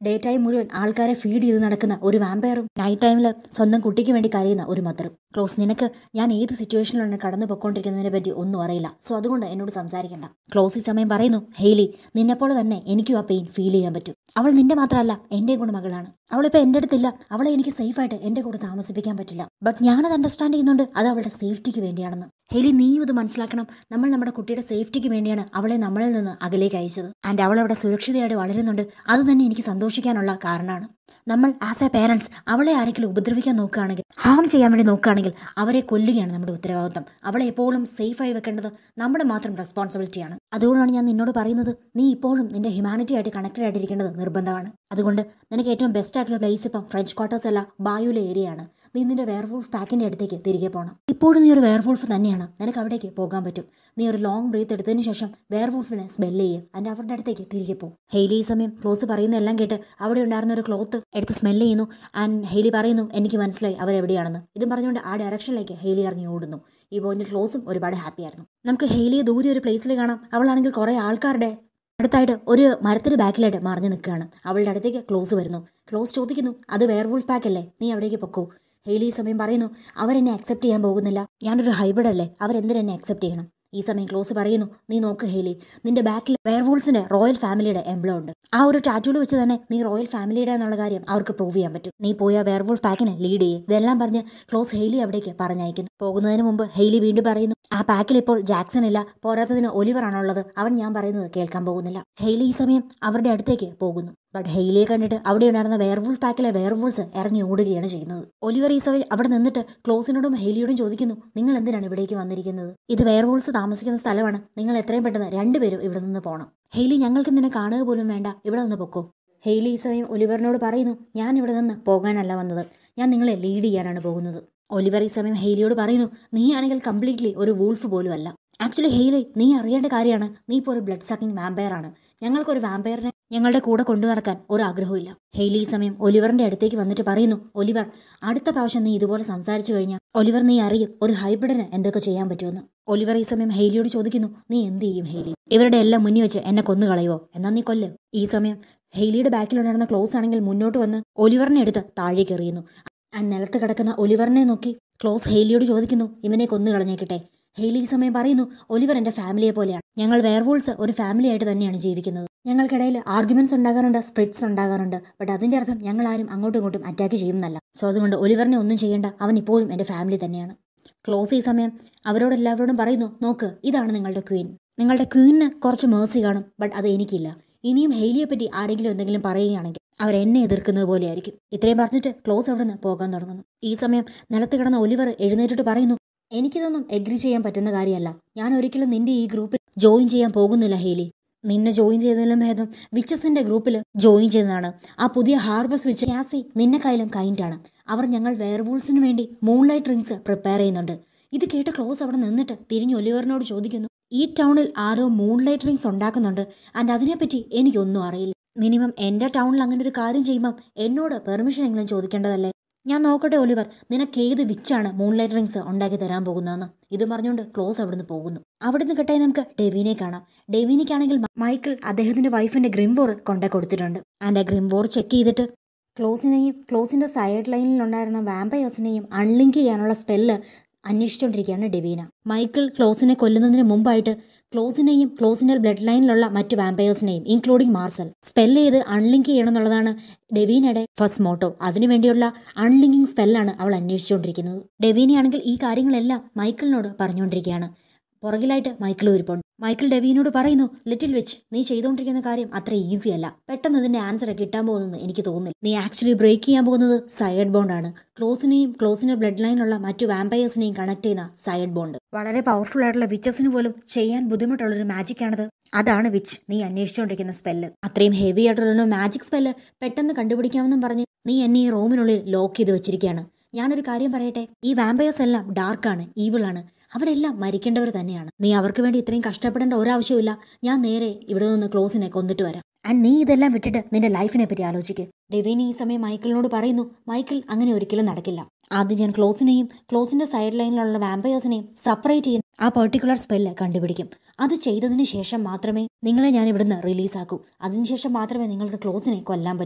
Speaker 1: ഡേ ടൈം മുഴുവൻ ആൾക്കാരെ ഫീഡ് ചെയ്ത് നടക്കുന്ന ഒരു വാമ്പയറും നൈറ്റ് ടൈമിൽ സ്വന്തം കുട്ടിക്ക് വേണ്ടി കരയുന്ന ഒരു മദറും. ക്ലോസ്, നിനക്ക് ഞാൻ ഏത് സിറ്റുവേഷനിലാണ് കടന്നു പൊയ്ക്കൊണ്ടിരിക്കുന്നതിനെ പറ്റി ഒന്നും അറിയില്ല, സോ അതുകൊണ്ട് എന്നോട് സംസാരിക്കണ്ട. ക്ലോസ് ഈ സമയം പറയുന്നു, ഹെയ്ലി, നിന്നെപ്പോലെ തന്നെ എനിക്കും ആ പെയിൻ ഫീൽ ചെയ്യാൻ പറ്റും. അവൾ നിന്റെ മാത്രമല്ല എന്റെയും കൂടെ മകളാണ്. അവളിപ്പോൾ എൻ്റെ അടുത്തില്ല, അവളെ എനിക്ക് സേഫായിട്ട് എൻ്റെ കൂടെ താമസിപ്പിക്കാൻ പറ്റില്ല. ബട്ട് ഞാനത് അണ്ടർസ്റ്റാൻഡ് ചെയ്യുന്നുണ്ട്, അത് അവളുടെ സേഫ്റ്റിക്ക് വേണ്ടിയാണെന്ന്. ഹെയ്ലി, നീയും ഇത് മനസ്സിലാക്കണം. നമ്മൾ നമ്മുടെ കുട്ടിയുടെ സേഫ്റ്റിക്ക് വേണ്ടിയാണ് അവളെ നമ്മളിൽ നിന്ന് അകലേക്ക് അയച്ചത്. ആൻഡ് അവൾ അവിടെ സുരക്ഷിതയായിട്ട് വളരുന്നുണ്ട്. അത് തന്നെ എനിക്ക് സന്തോഷിക്കാനുള്ള കാരണമാണ്. നമ്മൾ ആസ് എ പേരൻസ് അവളെ ആരെങ്കിലും ഉപദ്രവിക്കാൻ നോക്കുകയാണെങ്കിൽ, ഹാം ചെയ്യാൻ വേണ്ടി നോക്കുകയാണെങ്കിൽ അവരെ കൊല്ലുകയാണ് നമ്മുടെ ഉത്തരവാദിത്തം. അവളെ എപ്പോഴും സേഫായി വെക്കേണ്ടത് നമ്മുടെ മാത്രം റെസ്പോൺസിബിലിറ്റിയാണ്. അതുകൊണ്ടാണ് ഞാൻ നിന്നോട് പറയുന്നത്, നീ ഇപ്പോഴും നിന്റെ ഹ്യൂമാനിറ്റി ആയിട്ട് കണക്റ്റഡ് ആയിട്ടിരിക്കേണ്ടത് നിർബന്ധമാണ്. അതുകൊണ്ട് നിനക്ക് ഏറ്റവും ബെസ്റ്റ് ആയിട്ടുള്ള പ്ലേസ് ഇപ്പം ഫ്രഞ്ച് ക്വാർട്ടേഴ്സ് അല്ല, ബായുലെ ഏരിയയാണ്. നീ നിന്റെ വെയർവൂൾഫ് പാക്കിന്റെ അടുത്തേക്ക് തിരികെ പോകണം. ഇപ്പോഴും നീ ഒരു വെയർവൂൾഫ് തന്നെയാണ്, നിനക്ക് അവിടേക്ക് പോകാൻ പറ്റും. നീ ഒരു ലോങ് ബ്രീത്ത് എടുത്തതിന് ശേഷം വെയർവൂൾഫിനെ സ്മെല്ല് ചെയ്യുക, അതിന്റെ അവരുടെ അടുത്തേക്ക് തിരികെ പോകും. ഹെയ്ലി ഈ സമയം ക്ലോസ് പറയുന്ന എല്ലാം കേട്ട് അവിടെ ഉണ്ടായിരുന്ന ഒരു ക്ലോത്ത് എടുത്ത് സ്മെല്ല് ചെയ്യുന്നു. ആൻഡ് ഹെയ്ലി പറയുന്നു, എനിക്ക് മനസ്സിലായി അവരെവിടെയാണെന്ന്. ഇതും പറഞ്ഞുകൊണ്ട് ആ ഡയറക്ഷനിലേക്ക് ഹെയ്ലി ഇറങ്ങി ഓടുന്നു. ഈ പോയിന്റിൽ ക്ലോസും ഒരുപാട് ഹാപ്പി ആയിരുന്നു. നമുക്ക് ഹെയ്ലിയെ ദൂരെ ഒരു പ്ലേസിൽ കാണാം. അവളാണെങ്കിൽ കുറെ ആൾക്കാരുടെ അടുത്തായിട്ട് ഒരു മരത്തിന് ബാക്കിലായിട്ട് മറിഞ്ഞു നിൽക്കുകയാണ്. അവളുടെ അടുത്തേക്ക് ക്ലോസ് വരുന്നു. ക്ലോസ് ചോദിക്കുന്നു, അത് വെയർവൂൾഫ് പാക്ക് അല്ലേ, നീ അവിടേക്ക് പൊക്കോ. ഹെയ്ലി ഈ സമയം പറയുന്നു, അവരെന്നെ അക്സെപ്റ്റ് ചെയ്യാൻ പോകുന്നില്ല, ഞാനൊരു ഹൈബ്രിഡ് അല്ലേ, അവരെന്തിനെന്നെ അക്സെപ്റ്റ് ചെയ്യണം. ഈ സമയം ക്ലോസ് പറയുന്നു, നീ നോക്ക് ഹെയ്ലി, നിന്റെ ബാക്കിൽ വെയർവൂൾസിന്റെ റോയൽ ഫാമിലിയുടെ എംബ്ലം ഉണ്ട്. ആ ഒരു ടാറ്റൂല് വെച്ച് തന്നെ നീ റോയൽ ഫാമിലിയുടെ എന്നുള്ള കാര്യം അവർക്ക് പ്രൂവ് ചെയ്യാൻ പറ്റും. നീ പോയ വെയർവൂൾഫ് പാക്കിനെ ലീഡ് ചെയ്യേ. ഇതെല്ലാം പറഞ്ഞ് ക്ലോസ് ഹെയ്ലി അവിടേക്ക് പറഞ്ഞയക്കുന്നു. പോകുന്നതിന് മുമ്പ് ഹെയ്ലി വീണ്ടും പറയുന്നു, ആ പാക്കിൽ ഇപ്പോൾ ജാക്സൺ ഇല്ല, പോരാത്തതിന് ഒലിവർ ആണുള്ളത്, അവൻ ഞാൻ പറയുന്നത് കേൾക്കാൻ പോകുന്നില്ല. ഹെയ്ലി ഈ സമയം അവരുടെ അടുത്തേക്ക് പോകുന്നു. ബട്ട് ഹെയ്ലിയെ കണ്ടിട്ട് അവിടെ ഉണ്ടായിരുന്ന വെയർവൂൾഫ് പാക്കിലെ വെയർവൂൾസ് ഇറങ്ങി ഓടുകയാണ് ചെയ്യുന്നത്. ഒലിവർ ഈ സമയം അവിടെ നിന്നിട്ട് ക്ലോസിനോടും ഹെയ്ലിയോടും ചോദിക്കുന്നു, നിങ്ങൾ എന്തിനാണ് ഇവിടേക്ക് വന്നിരിക്കുന്നത്? ഇത് വെയർവൂൾസ് താമസിക്കുന്ന സ്ഥലമാണ്, നിങ്ങൾ എത്രയും പെട്ടെന്ന് രണ്ടുപേരും ഇവിടെ നിന്ന് പോകണം. ഹെയ്ലി, ഞങ്ങൾക്ക് നിന്നെ കാണുക പോലും വേണ്ട, ഇവിടെ നിന്ന് പൊക്കോ. ഹെയ്ലി ഈ സമയം ഒലിവറിനോട് പറയുന്നു, ഞാൻ ഇവിടെ നിന്ന് പോകാനല്ല വന്നത്, ഞാൻ നിങ്ങളെ ലീഡ് ചെയ്യാനാണ് പോകുന്നത്. ഒലിവർ ഈ സമയം ഹെയ്ലിയോട് പറയുന്നു, നീ ആണെങ്കിൽ കംപ്ലീറ്റ്ലി ഒരു വൂൾഫ് പോലും അല്ല. ആക്ച്വലി ഹെയ്ലി, നീ അറിയേണ്ട കാര്യമാണ്, നീ ഇപ്പോൾ ഒരു ബ്ലഡ് സക്കിംഗ് വാമ്പയർ ആണ്. ഞങ്ങൾക്കൊരു വാമ്പയറിനെ ഞങ്ങളുടെ കൂടെ കൊണ്ടു നടക്കാൻ ഒരു ആഗ്രഹമില്ല. ഹെയ്ലി ഈ സമയം ഒലിവറിന്റെ അടുത്തേക്ക് വന്നിട്ട് പറയുന്നു, ഒലിവർ, അടുത്ത പ്രാവശ്യം നീ ഇതുപോലെ സംസാരിച്ചു കഴിഞ്ഞാൽ ഒലിവർ നീ അറിയും ഒരു ഹൈബ്രിഡിന് എന്തൊക്കെ ചെയ്യാൻ പറ്റുമെന്ന്. ഒലിവർ ഈ സമയം ഹെയ്ലിയോട് ചോദിക്കുന്നു, നീ എന്ത് ചെയ്യും ഹെയ്ലി? ഇവരുടെ എല്ലാം മുന്നിൽ വെച്ച് എന്നെ കൊന്നു കളയോ? എന്നാ നീ കൊല്ല്. ഈ സമയം ഹെയ്ലിയുടെ ബാക്കിലുണ്ടായിരുന്ന ക്ലോസ് ആണെങ്കിൽ മുന്നോട്ട് വന്ന് ഒലിവറിനെ എടുത്ത് താഴേക്ക് എറിയുന്നു. ആ നിലത്ത് കിടക്കുന്ന ഒലിവറിനെ നോക്കി ക്ലോസ് ഹെയ്ലിയോട് ചോദിക്കുന്നു, ഇവനെ കൊന്നു കളഞ്ഞേക്കട്ടെ. ഹെയ്ലി ഈ സമയം പറയുന്നു, ഒലിവർ എന്റെ ഫാമിലിയെ പോലെയാണ്, ഞങ്ങൾ വെയർവൂൾസ് ഒരു ഫാമിലി ആയിട്ട് തന്നെയാണ് ജീവിക്കുന്നത്. ഞങ്ങൾക്കിടയിൽ ആർഗ്യുമെന്റ്സ് ഉണ്ടാകാറുണ്ട്, സ്പ്രിറ്റ്സ് ഉണ്ടാകാറുണ്ട്, ബട്ട് അതിന്റെ അർത്ഥം ഞങ്ങൾ ആരും അങ്ങോട്ടും ഇങ്ങോട്ടും അറ്റാക്ക് ചെയ്യുന്നല്ല. സോ അതുകൊണ്ട് ഒലിവറിനെ ഒന്നും ചെയ്യേണ്ട, അവൻ ഇപ്പോഴും എന്റെ ഫാമിലി തന്നെയാണ്. ക്ലോസ് ഈ സമയം അവരോടെല്ലാവരോടും പറയുന്നു, നോക്ക്, ഇതാണ് നിങ്ങളുടെ ക്വീൻ. നിങ്ങളുടെ ക്വീനിന് കുറച്ച് മേഴ്സി കാണും, ബട്ട് അത് എനിക്കില്ല. ഇനിയും ഹെയ്ലിയെ പറ്റി ആരെങ്കിലും എന്തെങ്കിലും പറയുകയാണെങ്കിൽ അവർ എന്നെ എതിർക്കുന്നത് പോലെയായിരിക്കും. ഇത്രയും പറഞ്ഞിട്ട് ക്ലോസ് അവിടെ നിന്ന് പോകാൻ തുടങ്ങുന്നു. ഈ സമയം നിലത്ത് കിടന്ന ഒലിവർ എഴുന്നേറ്റിട്ട് പറയുന്നു, എനിക്കിതൊന്നും എഗ്രി ചെയ്യാൻ പറ്റുന്ന കാര്യമല്ല. ഞാൻ ഒരിക്കലും നിന്റെ ഈ ഗ്രൂപ്പിൽ ജോയിൻ ചെയ്യാൻ പോകുന്നില്ല ഹെയ്ലി. നിന്നെ ജോയിൻ ചെയ്തതിലും ഭേദം വിച്ചസിന്റെ ഗ്രൂപ്പിൽ ജോയിൻ ചെയ്തതാണ്. ആ പുതിയ ഹാർവസ്റ്റ് വിച്ച് കാസി നിന്നെക്കായാലും കൈൻഡാണ്. അവർ ഞങ്ങൾ വെയർവൂൾസിന് വേണ്ടി മൂൺലൈറ്റ് റിങ്സ് പ്രിപ്പയർ ചെയ്യുന്നുണ്ട്. ഇത് കേട്ട് ക്ലോസ് അവിടെ നിന്നിട്ട് തിരിഞ്ഞ് ഒലിവറിനോട് ചോദിക്കുന്നു, ഈ ടൗണിൽ ആരോ മൂൺലൈറ്റ് റിങ്സ് ഉണ്ടാക്കുന്നുണ്ട്, ആൻഡ് അതിനെപ്പറ്റി എനിക്കൊന്നും അറിയില്ല. മിനിമം എന്റെ ടൗണിൽ അങ്ങനെ ഒരു കാര്യം ചെയ്യുമ്പം എന്നോട് പെർമിഷൻ എങ്കിലും ചോദിക്കേണ്ടതല്ലേ? ഞാൻ നോക്കട്ടെ ഒലിവർ, നിനക്ക് ഏത് വിച്ചാണ് മൂൺലൈറ്റ് റിങ്സ് ഉണ്ടാക്കി തരാൻ പോകുന്നതെന്ന്. ഇത് പറഞ്ഞുകൊണ്ട് ക്ലോസ് അവിടുന്ന് പോകുന്നു. അവിടുന്ന് കിട്ടായി നമുക്ക് ഡെവിനെ കാണാം. ഡെവിനിക്കാണെങ്കിൽ മൈക്കിൾ അദ്ദേഹത്തിന്റെ വൈഫിന്റെ ഗ്രിംവോർ കൊണ്ടേ കൊടുത്തിട്ടുണ്ട്. ആൻഡ് ആ ഗ്രിംവോർ ചെക്ക് ചെയ്തിട്ട് ക്ലോസിനെയും ക്ലോസിന്റെ സൈഡ് ലൈനിൽ ഉണ്ടായിരുന്ന വാമ്പയേഴ്സിനെയും അൺലിങ്ക് ചെയ്യാനുള്ള സ്പെല്ല് അന്വേഷിച്ചുകൊണ്ടിരിക്കുകയാണ് ഡെവീന. മൈക്കിൾ ക്ലോസിനെ കൊല്ലുന്നതിന് മുമ്പായിട്ട് ക്ലോസിനെയും ക്ലോസിന്റെ ബ്ലഡ് ലൈനിലുള്ള മറ്റു വാമ്പയേഴ്സിനെയും ഇൻക്ലൂഡിംഗ് മാർസൽ സ്പെല്ല് ചെയ്ത് അൺലിങ്ക് ചെയ്യണം എന്നുള്ളതാണ് ഡെവീനയുടെ ഫസ്റ്റ് മോട്ടോ. അതിനുവേണ്ടിയുള്ള അൺലിങ്കിങ് സ്പെല്ലാണ് അവൾ അന്വേഷിച്ചുകൊണ്ടിരിക്കുന്നത്. ഡെവീനയാണെങ്കിൽ ഈ കാര്യങ്ങളെല്ലാം മൈക്കിളിനോട് പറഞ്ഞുകൊണ്ടിരിക്കുകയാണ്. പുറകിലായിട്ട് മൈക്കിൾ ഇരിപ്പുണ്ട്. മൈക്കിൾ ഡെവീനോട് പറയുന്നു, ലിറ്റിൽ വിച്ച്, നീ ചെയ്തുകൊണ്ടിരിക്കുന്ന കാര്യം അത്ര ഈസി അല്ല. പെട്ടെന്ന് ഇതിന്റെ ആൻസർ കിട്ടാൻ പോകുന്നത് എനിക്ക് തോന്നുന്നില്ല. നീ ആക്ച്വലി ബ്രേക്ക് ചെയ്യാൻ പോകുന്നത് സൈഡ് ബോണ്ട് ആണ്. ക്ലോസിനെയും ക്ലോസിന്റെ ബ്ലഡ് ലൈനിലുള്ള മറ്റു വാമ്പയേഴ്സിനെയും കണക്ട് ചെയ്യുന്ന സൈഡ് ബോണ്ട് വളരെ പവർഫുൾ ആയിട്ടുള്ള വിച്ചസിന് പോലും ചെയ്യാൻ ബുദ്ധിമുട്ടുള്ളൊരു മാജിക് ആണത്. അതാണ് വിച്ച് നീ അന്വേഷിച്ചുകൊണ്ടിരിക്കുന്ന സ്പെല്ല്. അത്രയും ഹെവി ആയിട്ടുള്ള മാജിക് സ്പെല്ല് പെട്ടെന്ന് കണ്ടുപിടിക്കാമെന്നും പറഞ്ഞ് നീ എന്നെ ഈ റൂമിനുള്ളിൽ ലോക്ക് ചെയ്ത് വെച്ചിരിക്കുകയാണ്. ഞാനൊരു കാര്യം പറയട്ടെ, ഈ വാമ്പയേഴ്സ് എല്ലാം ഡാർക്കാണ്, ഈവിൾ ആണ്. അവരെല്ലാം മരിക്കേണ്ടവർ തന്നെയാണ്. നീ അവർക്ക് വേണ്ടി ഇത്രയും കഷ്ടപ്പെടേണ്ട ഒരാവശ്യമില്ല. ഞാൻ നേരെ ഇവിടെ നിന്ന് ക്ലോസിനെ കൊന്നിട്ട് വരാം. ആൻഡ് നീ ഇതെല്ലാം വിട്ടിട്ട് നിന്റെ ലൈഫിനെ പറ്റി ആലോചിക്ക്. ഡെവീനി ഈ സമയം മൈക്കിളിനോട് പറയുന്നു, മൈക്കിൾ, അങ്ങനെ ഒരിക്കലും നടക്കില്ല. ആദ്യം ഞാൻ ക്ലോസിനെയും ക്ലോസിന്റെ സൈഡ് ലൈനിലുള്ള വാമ്പയേഴ്സിനെയും സെപ്പറേറ്റ് ചെയ്യുന്ന ആ പെർട്ടിക്കുലർ സ്പെല്ല് കണ്ടുപിടിക്കും. അത് ചെയ്തതിന് ശേഷം മാത്രമേ നിങ്ങളെ ഞാൻ ഇവിടുന്ന് റിലീസാക്കൂ. അതിനുശേഷം മാത്രമേ നിങ്ങൾക്ക് ക്ലോസിനെ കൊല്ലാൻ പറ്റൂ.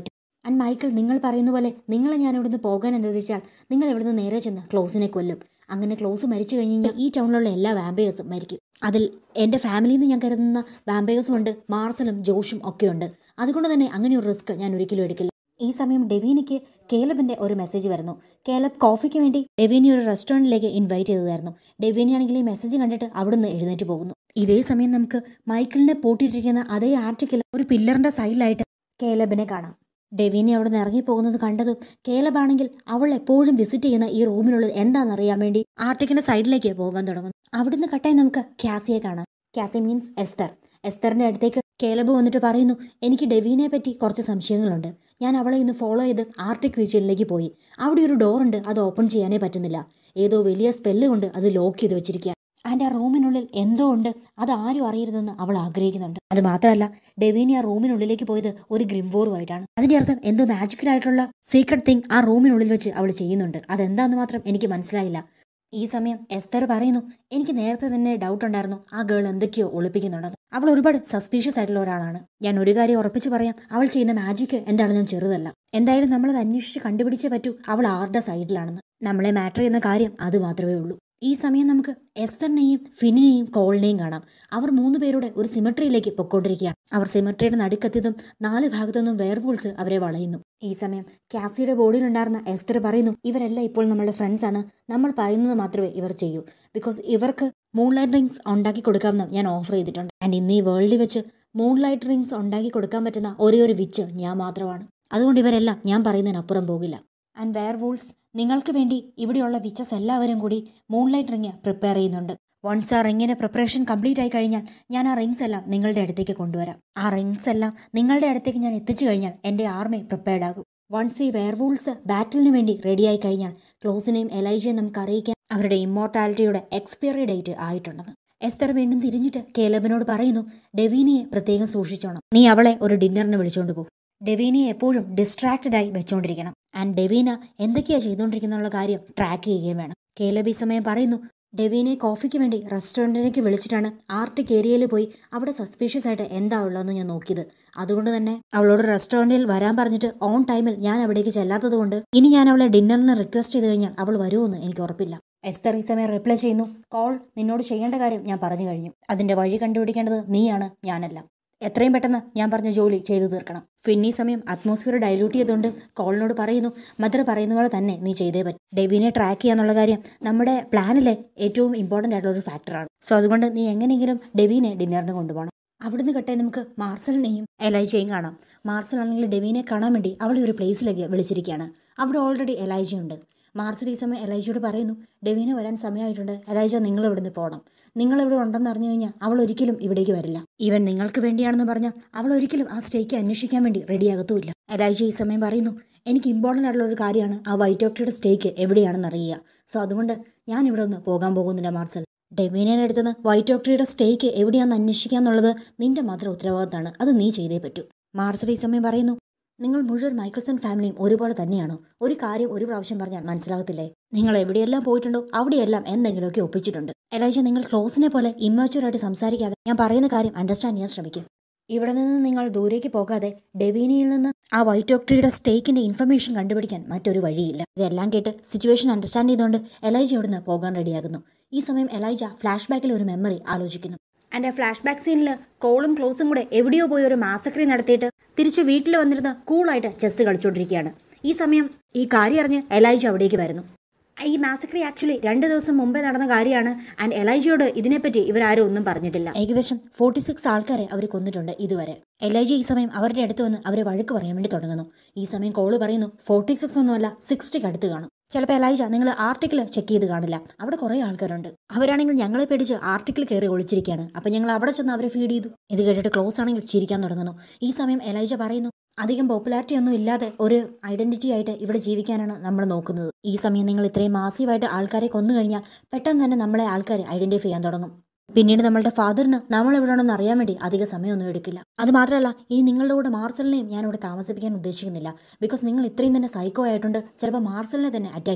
Speaker 1: ആൻഡ് മൈക്കിൾ, നിങ്ങൾ പറയുന്ന പോലെ നിങ്ങളെ ഞാൻ ഇവിടുന്ന് പോകാൻ അനുവദിച്ചാൽ നിങ്ങൾ ഇവിടുന്ന് നേരെ ചെന്ന് ക്ലോസിനെ കൊല്ലും. അങ്ങനെ ക്ലോസ് മരിച്ചു കഴിഞ്ഞ് കഴിഞ്ഞാൽ ഈ ടൗണിലുള്ള എല്ലാ വാമ്പയേഴ്സും മരിക്കും. അതിൽ എൻ്റെ ഫാമിലിയിൽ നിന്ന് ഞാൻ കരുതുന്ന വാമ്പയേഴ്സും ഉണ്ട്, മാർസലും ജോഷും ഒക്കെ ഉണ്ട്. അതുകൊണ്ട് തന്നെ അങ്ങനെ ഒരു റിസ്ക് ഞാൻ ഒരിക്കലും എടുക്കില്ല. ഈ സമയം ഡെവീനയ്ക്ക് കേലബിന്റെ ഒരു മെസ്സേജ് വരുന്നു. കേലബ് കോഫിക്ക് വേണ്ടി ഡെവീനി ഒരു റെസ്റ്റോറൻറ്റിലേക്ക് ഇൻവൈറ്റ് ചെയ്തതായിരുന്നു. ഡെവീനി ആണെങ്കിൽ ഈ മെസ്സേജ് കണ്ടിട്ട് അവിടുന്ന് എഴുന്നേറ്റ് പോകുന്നു. ഇതേ സമയം നമുക്ക് മൈക്കിളിനെ പൂട്ടിയിട്ടിരിക്കുന്ന അതേ ആർട്ടിക്കിൾ ഒരു പില്ലറിന്റെ സൈഡിലായിട്ട് കേലബിനെ കാണാം. ഡെവീനി അവിടെ നിന്ന് ഇറങ്ങിപ്പോകുന്നത് കണ്ടതും കേലബ് ആണെങ്കിൽ അവൾ എപ്പോഴും വിസിറ്റ് ചെയ്യുന്ന ഈ റൂമിനുള്ളിൽ എന്താണെന്നറിയാൻ വേണ്ടി ആർട്ടിക്കിന്റെ സൈഡിലേക്ക് പോകാൻ തുടങ്ങുന്നു. അവിടുന്ന് കട്ടായി നമുക്ക് കാസിയെ കാണാം. കാസി മീൻസ് എസ്തർ. എസ്തറിന്റെ അടുത്തേക്ക് കേലബ് വന്നിട്ട് പറയുന്നു, എനിക്ക് ഡെവീനെ പറ്റി കുറച്ച് സംശയങ്ങളുണ്ട്. ഞാൻ അവളെ ഇന്ന് ഫോളോ ചെയ്ത് ആർട്ടിക് റീജിയനിലേക്ക് പോയി. അവിടെ ഒരു ഡോർ ഉണ്ട്, അത് ഓപ്പൺ ചെയ്യാനേ പറ്റുന്നില്ല. ഏതോ വലിയ സ്പെല്ല് കൊണ്ട് അത് ലോക്ക് ചെയ്ത് വെച്ചിരിക്കുകയാണ്. ആൻഡ് ആ റൂമിനുള്ളിൽ എന്തോ ഉണ്ട്, അത് ആരും അറിയരുതെന്ന് അവൾ ആഗ്രഹിക്കുന്നുണ്ട്. അത് മാത്രമല്ല, ഡെവീനി ആ റൂമിനുള്ളിലേക്ക് പോയത് ഒരു ഗ്രിംവോറുമായിട്ടാണ്. അതിന്റെ അർത്ഥം എന്തോ മാജിക്കലായിട്ടുള്ള സീക്രട്ട് തിങ് ആ റൂമിനുള്ളിൽ വെച്ച് അവൾ ചെയ്യുന്നുണ്ട്. അതെന്താന്ന് മാത്രം എനിക്ക് മനസ്സിലായില്ല. ഈ സമയം എസ്തർ പറയുന്നു, എനിക്ക് നേരത്തെ തന്നെ ഡൗട്ട് ഉണ്ടായിരുന്നു ആ ഗേൾ എന്തൊക്കെയോ ഒളിപ്പിക്കുന്നുണ്ടെന്ന്. അവൾ ഒരുപാട് സസ്പീഷ്യസ് ആയിട്ടുള്ള ഒരാളാണ്. ഞാൻ ഒരു കാര്യം ഉറപ്പിച്ച് പറയാം, അവൾ ചെയ്യുന്ന മാജിക്ക് എന്താണെന്നും ചെറുതല്ല. എന്തായാലും നമ്മളത് അന്വേഷിച്ച് കണ്ടുപിടിച്ചേ പറ്റൂ അവൾ ആരുടെ സൈഡിലാണെന്ന്. നമ്മളെ മാറ്റർ ചെയ്യുന്ന കാര്യം അത് മാത്രമേ ഉള്ളൂ. ഈ സമയം നമുക്ക് എസ്തറിനെയും ഫിന്നിനെയും കോളിനെയും കാണാം. അവർ മൂന്ന് പേരുടെ ഒരു സിമട്രിയിലേക്ക് പൊക്കോണ്ടിരിക്കുകയാണ്. അവർ സിമട്രിയുടെ നടുക്കെത്തിയതും നാല് ഭാഗത്തുനിന്നും വെയർവൂൾസ് അവരെ വളയുന്നു. ഈ സമയം കാസിയുടെ ബോഡിയിലുണ്ടായിരുന്ന എസ്തർ പറയുന്നു, ഇവരെല്ലാം ഇപ്പോൾ നമ്മളുടെ ഫ്രണ്ട്സ് ആണ്. നമ്മൾ പറയുന്നത് മാത്രമേ ഇവർ ചെയ്യൂ. ബിക്കോസ് ഇവർക്ക് മൂൺലൈറ്റ് റിങ്സ് ഉണ്ടാക്കി കൊടുക്കാമെന്ന് ഞാൻ ഓഫർ ചെയ്തിട്ടുണ്ട്. ആൻഡ് ഇന്ന് ഈ വേൾഡിൽ വെച്ച് മൂൺലൈറ്റ് റിങ്സ് ഉണ്ടാക്കി കൊടുക്കാൻ പറ്റുന്ന ഒരേ ഒരു വിച്ച് ഞാൻ മാത്രമാണ്. അതുകൊണ്ട് ഇവരെല്ലാം ഞാൻ പറയുന്നതിനപ്പുറം പോകില്ല. ആൻഡ് വെയർവൂൾസ്, നിങ്ങൾക്ക് വേണ്ടി ഇവിടെയുള്ള വിച്ചസ് എല്ലാവരും കൂടി മൂൺലൈറ്റ് റിങ് പ്രിപ്പയർ ചെയ്യുന്നുണ്ട്. വൺസ് ആ റിങ്ങിന്റെ പ്രിപ്പറേഷൻ കംപ്ലീറ്റ് ആയി കഴിഞ്ഞാൽ ഞാൻ ആ റിങ്സ് എല്ലാം നിങ്ങളുടെ അടുത്തേക്ക് കൊണ്ടുവരാം. ആ റിങ്സ് എല്ലാം നിങ്ങളുടെ അടുത്തേക്ക് ഞാൻ എത്തിച്ചു കഴിഞ്ഞാൽ എൻ്റെ ആർമി പ്രിപ്പയർഡ് ആകും. വൺസ് ഈ വെയർവൂൾസ് ബാറ്റിലിന് വേണ്ടി റെഡിയായി കഴിഞ്ഞാൽ ക്ലോസിനെയും എലൈജയും നമുക്ക് അറിയിക്കാൻ അവരുടെ ഇമ്മോർട്ടാലിറ്റിയുടെ എക്സ്പയറി ഡേറ്റ് ആയിട്ടുണ്ടെന്ന്. എസ്തർ വീണ്ടും തിരിഞ്ഞിട്ട് കേലബിനോട് പറയുന്നു, ഡെവീനിയെ പ്രത്യേകം സൂക്ഷിച്ചോണം. നീ അവളെ ഒരു ഡിന്നറിന് വിളിച്ചോണ്ട് പോകും. ഡെവീനയെ എപ്പോഴും ഡിസ്ട്രാക്റ്റഡ് ആയി വെച്ചോണ്ടിരിക്കണം. ആൻഡ് ഡെവീന എന്തൊക്കെയാ ചെയ്തുകൊണ്ടിരിക്കുന്നുള്ള കാര്യം ട്രാക്ക് ചെയ്യുകയും വേണം. കേലബ് ഈ സമയം പറയുന്നു, ഡെവീനെ കോഫിക്ക് വേണ്ടി റെസ്റ്റോറൻറ്റിലേക്ക് വിളിച്ചിട്ടാണ് ആർട്ടിക് ഏരിയയിൽ പോയി അവിടെ സസ്പീഷ്യസ് ആയിട്ട് എന്താ ഉള്ളതെന്ന് ഞാൻ നോക്കിയത്. അതുകൊണ്ട് തന്നെ അവളോട് റെസ്റ്റോറൻറ്റിൽ വരാൻ പറഞ്ഞിട്ട് ഓൺ ടൈമിൽ ഞാൻ അവിടേക്ക് ചെല്ലാത്തത് കൊണ്ട് ഇനി ഞാൻ അവളെ ഡിന്നറിന് റിക്വസ്റ്റ് ചെയ്ത് കഴിഞ്ഞാൽ അവൾ വരുമെന്ന് എനിക്ക് ഉറപ്പില്ല. എസ്തർ ഈ സമയം റിപ്ലൈ ചെയ്യുന്നു, കോൾ നിന്നോട് ചെയ്യേണ്ട കാര്യം ഞാൻ പറഞ്ഞു കഴിഞ്ഞു. അതിന്റെ വഴി കണ്ടുപിടിക്കേണ്ടത് നീയാണ്, ഞാനല്ല. എത്രയും പെട്ടെന്ന് ഞാൻ പറഞ്ഞ ജോലി ചെയ്തു തീർക്കണം. ഫിന്നി സമയം അറ്റ്മോസ്ഫിയർ ഡൈലൂട്ട് ചെയ്തുകൊണ്ട് കോളിനോട് പറയുന്നു, മദർ പറയുന്ന പോലെ തന്നെ നീ ചെയ്തേ പറ്റും. ഡെവീനെ ട്രാക്ക് ചെയ്യാന്നുള്ള കാര്യം നമ്മുടെ പ്ലാനിലെ ഏറ്റവും ഇമ്പോർട്ടൻ്റ് ആയിട്ടുള്ള ഒരു ഫാക്ടറാണ്. സോ അതുകൊണ്ട് നീ എങ്ങനെയെങ്കിലും ഡെവീനെ ഡിന്നറിന് കൊണ്ടുപോകണം. അവിടുന്ന് കട്ടെ നമുക്ക് മാർസലിനെയും എലൈജയും കാണാം. മാർസൽ ആണെങ്കിൽ ഡെവീനെ കാണാൻ വേണ്ടി അവളെ ഒരു പ്ലേസിലേക്ക് വിളിച്ചിരിക്കുകയാണ്. അവിടെ ഓൾറെഡി എലൈജയുണ്ട്. മാർസൽ ഈ സമയം എലൈജയോട് പറയുന്നു, ഡെവീനെ വരാൻ സമയമായിട്ടുണ്ട്, എലൈജ നിങ്ങൾ ഇവിടുന്ന് പോകണം. നിങ്ങൾ ഇവിടെ ഉണ്ടെന്ന് അറിഞ്ഞു കഴിഞ്ഞാൽ അവൾ ഒരിക്കലും ഇവിടേക്ക് വരില്ല. ഈവൻ നിങ്ങൾക്ക് വേണ്ടിയാണെന്ന് പറഞ്ഞാൽ അവൾ ഒരിക്കലും ആ സ്റ്റേക്ക് അന്വേഷിക്കാൻ വേണ്ടി റെഡിയാകത്തുമില്ല. എലൈജ ഈ സമയം പറയുന്നു, എനിക്ക് ഇമ്പോർട്ടൻ്റ് ആയിട്ടുള്ള ഒരു കാര്യമാണ് ആ വൈറ്റ് ഓക്ടയുടെ സ്റ്റേക്ക് എവിടെയാണെന്ന് അറിയുക. സോ അതുകൊണ്ട് ഞാൻ ഇവിടെ ഒന്ന് പോകാൻ പോകുന്നില്ല മാർസൽ. ഡെവീനെ അടുത്തുനിന്ന് വൈറ്റ് ഓക്ടയുടെ സ്റ്റേക്ക് എവിടെയാണെന്ന് അന്വേഷിക്കുക എന്നുള്ളത് നിന്റെ മാത്രം ഉത്തരവാദിത്തമാണ്. അത് നീ ചെയ്തേ പറ്റൂ. മാർസൽ ഈ സമയം പറയുന്നു, നിങ്ങൾ മുഴുവൻ മൈക്കിൾസൺ ഫാമിലിയും ഒരുപോലെ തന്നെയാണോ? ഒരു കാര്യം ഒരു പ്രാവശ്യം പറഞ്ഞാൽ മനസ്സിലാകത്തില്ലേ? നിങ്ങൾ എവിടെയെല്ലാം പോയിട്ടുണ്ടോ അവിടെയെല്ലാം എന്തെങ്കിലുമൊക്കെ ഒപ്പിച്ചിട്ടുണ്ട്. എലൈജ, നിങ്ങൾ ക്ലോസിനെ പോലെ ഇമ്മാച്വറായിട്ട് സംസാരിക്കാതെ ഞാൻ പറയുന്ന കാര്യം അണ്ടർസ്റ്റാൻഡ് ചെയ്യാൻ ശ്രമിക്കും. ഇവിടെ നിന്ന് നിങ്ങൾ ദൂരേക്ക് പോകാതെ ഡെവീനിയിൽ നിന്ന് ആ വൈറ്റ് ഓക്ടറിയുടെ സ്റ്റേക്കിന്റെ ഇൻഫർമേഷൻ കണ്ടുപിടിക്കാൻ മറ്റൊരു വഴിയില്ല. ഇതെല്ലാം കേട്ട് സിറ്റുവേഷൻ അണ്ടർസ്റ്റാൻഡ് ചെയ്തുകൊണ്ട് എലൈജ ഇവിടുന്ന് പോകാൻ റെഡിയാകുന്നു. ഈ സമയം എലൈജ ഫ്ലാഷ് ബാക്കിൽ ഒരു മെമ്മറി ആലോചിക്കുന്നു. ആൻഡ് ഫ്ലാഷ് ബാക്ക് സീനിൽ കോളും ക്ലോസും കൂടെ എവിടെയോ പോയി ഒരു മാസക്രി നടത്തിയിട്ട് തിരിച്ച് വീട്ടിൽ വന്നിരുന്ന് കൂളായിട്ട് ചെസ് കളിച്ചുകൊണ്ടിരിക്കുകയാണ്. ഈ സമയം ഈ കാര്യം അറിഞ്ഞ് എലൈജ അവിടേക്ക് വരുന്നു. ഈ മാസക്രി ആക്ച്വലി രണ്ട് ദിവസം മുമ്പേ നടന്ന കാര്യമാണ്. ആൻഡ് എലൈജയോട് ഇതിനെപ്പറ്റി ഇവരാരും ഒന്നും പറഞ്ഞിട്ടില്ല. ഏകദേശം ഫോർട്ടി സിക്സ് ആൾക്കാരെ അവർ കൊന്നിട്ടുണ്ട് ഇതുവരെ. എലൈജ ഈ സമയം അവരുടെ അടുത്ത് വന്ന് അവരെ വഴക്ക് പറയാൻ വേണ്ടി തുടങ്ങുന്നു. ഈ സമയം കോള് പറയുന്നു, ഫോർട്ടി സിക്സ് ഒന്നുമല്ല, സിക്സ്റ്റിക്ക് അടുത്ത് കാണും. ചിലപ്പോൾ എലൈജ നിങ്ങൾ ആർട്ടിക്കിൾ ചെക്ക് ചെയ്ത് കാണില്ല, അവിടെ കുറേ ആൾക്കാരുണ്ട്. അവരാണെങ്കിൽ ഞങ്ങളെ പേടിച്ച് ആർട്ടിക്കിൾ കയറി ഒളിച്ചിരിക്കുകയാണ്. അപ്പം ഞങ്ങൾ അവിടെ ചെന്ന് അവരെ ഫീഡ് ചെയ്തു. ഇത് കേട്ടിട്ട് ക്ലോസ് ആണെങ്കിൽ ചിരിക്കാൻ തുടങ്ങുന്നു. ഈ സമയം എലൈജ പറയുന്നു, അധികം പോപ്പുലാരിറ്റി ഒന്നും ഇല്ലാതെ ഒരു ഐഡന്റിറ്റി ആയിട്ട് ഇവിടെ ജീവിക്കാനാണ് നമ്മൾ നോക്കുന്നത്. ഈ സമയം നിങ്ങൾ ഇത്രയും മാസീവായിട്ട് ആൾക്കാരെ കൊന്നു കഴിഞ്ഞാൽ പെട്ടെന്ന് തന്നെ നമ്മളെ ആൾക്കാർ ഐഡന്റിഫൈ ചെയ്യാൻ തുടങ്ങും. പിന്നീട് നമ്മളുടെ ഫാദറിന് നമ്മൾ എവിടെയാണെന്ന് അറിയാൻ വേണ്ടി അധിക സമയമൊന്നും എടുക്കില്ല. അത് മാത്രമല്ല, ഇനി നിങ്ങളുടെ കൂടെ മാർസലിനെയും ഞാൻ ഇവിടെ താമസിപ്പിക്കാൻ ഉദ്ദേശിക്കുന്നില്ല. ബിക്കോസ് നിങ്ങൾ ഇത്രയും തന്നെ സൈക്കോ ആയിട്ടുണ്ട്. ചിലപ്പോൾ മാർസലിനെ തന്നെ അറ്റാക്ക് ചെയ്തേക്കും.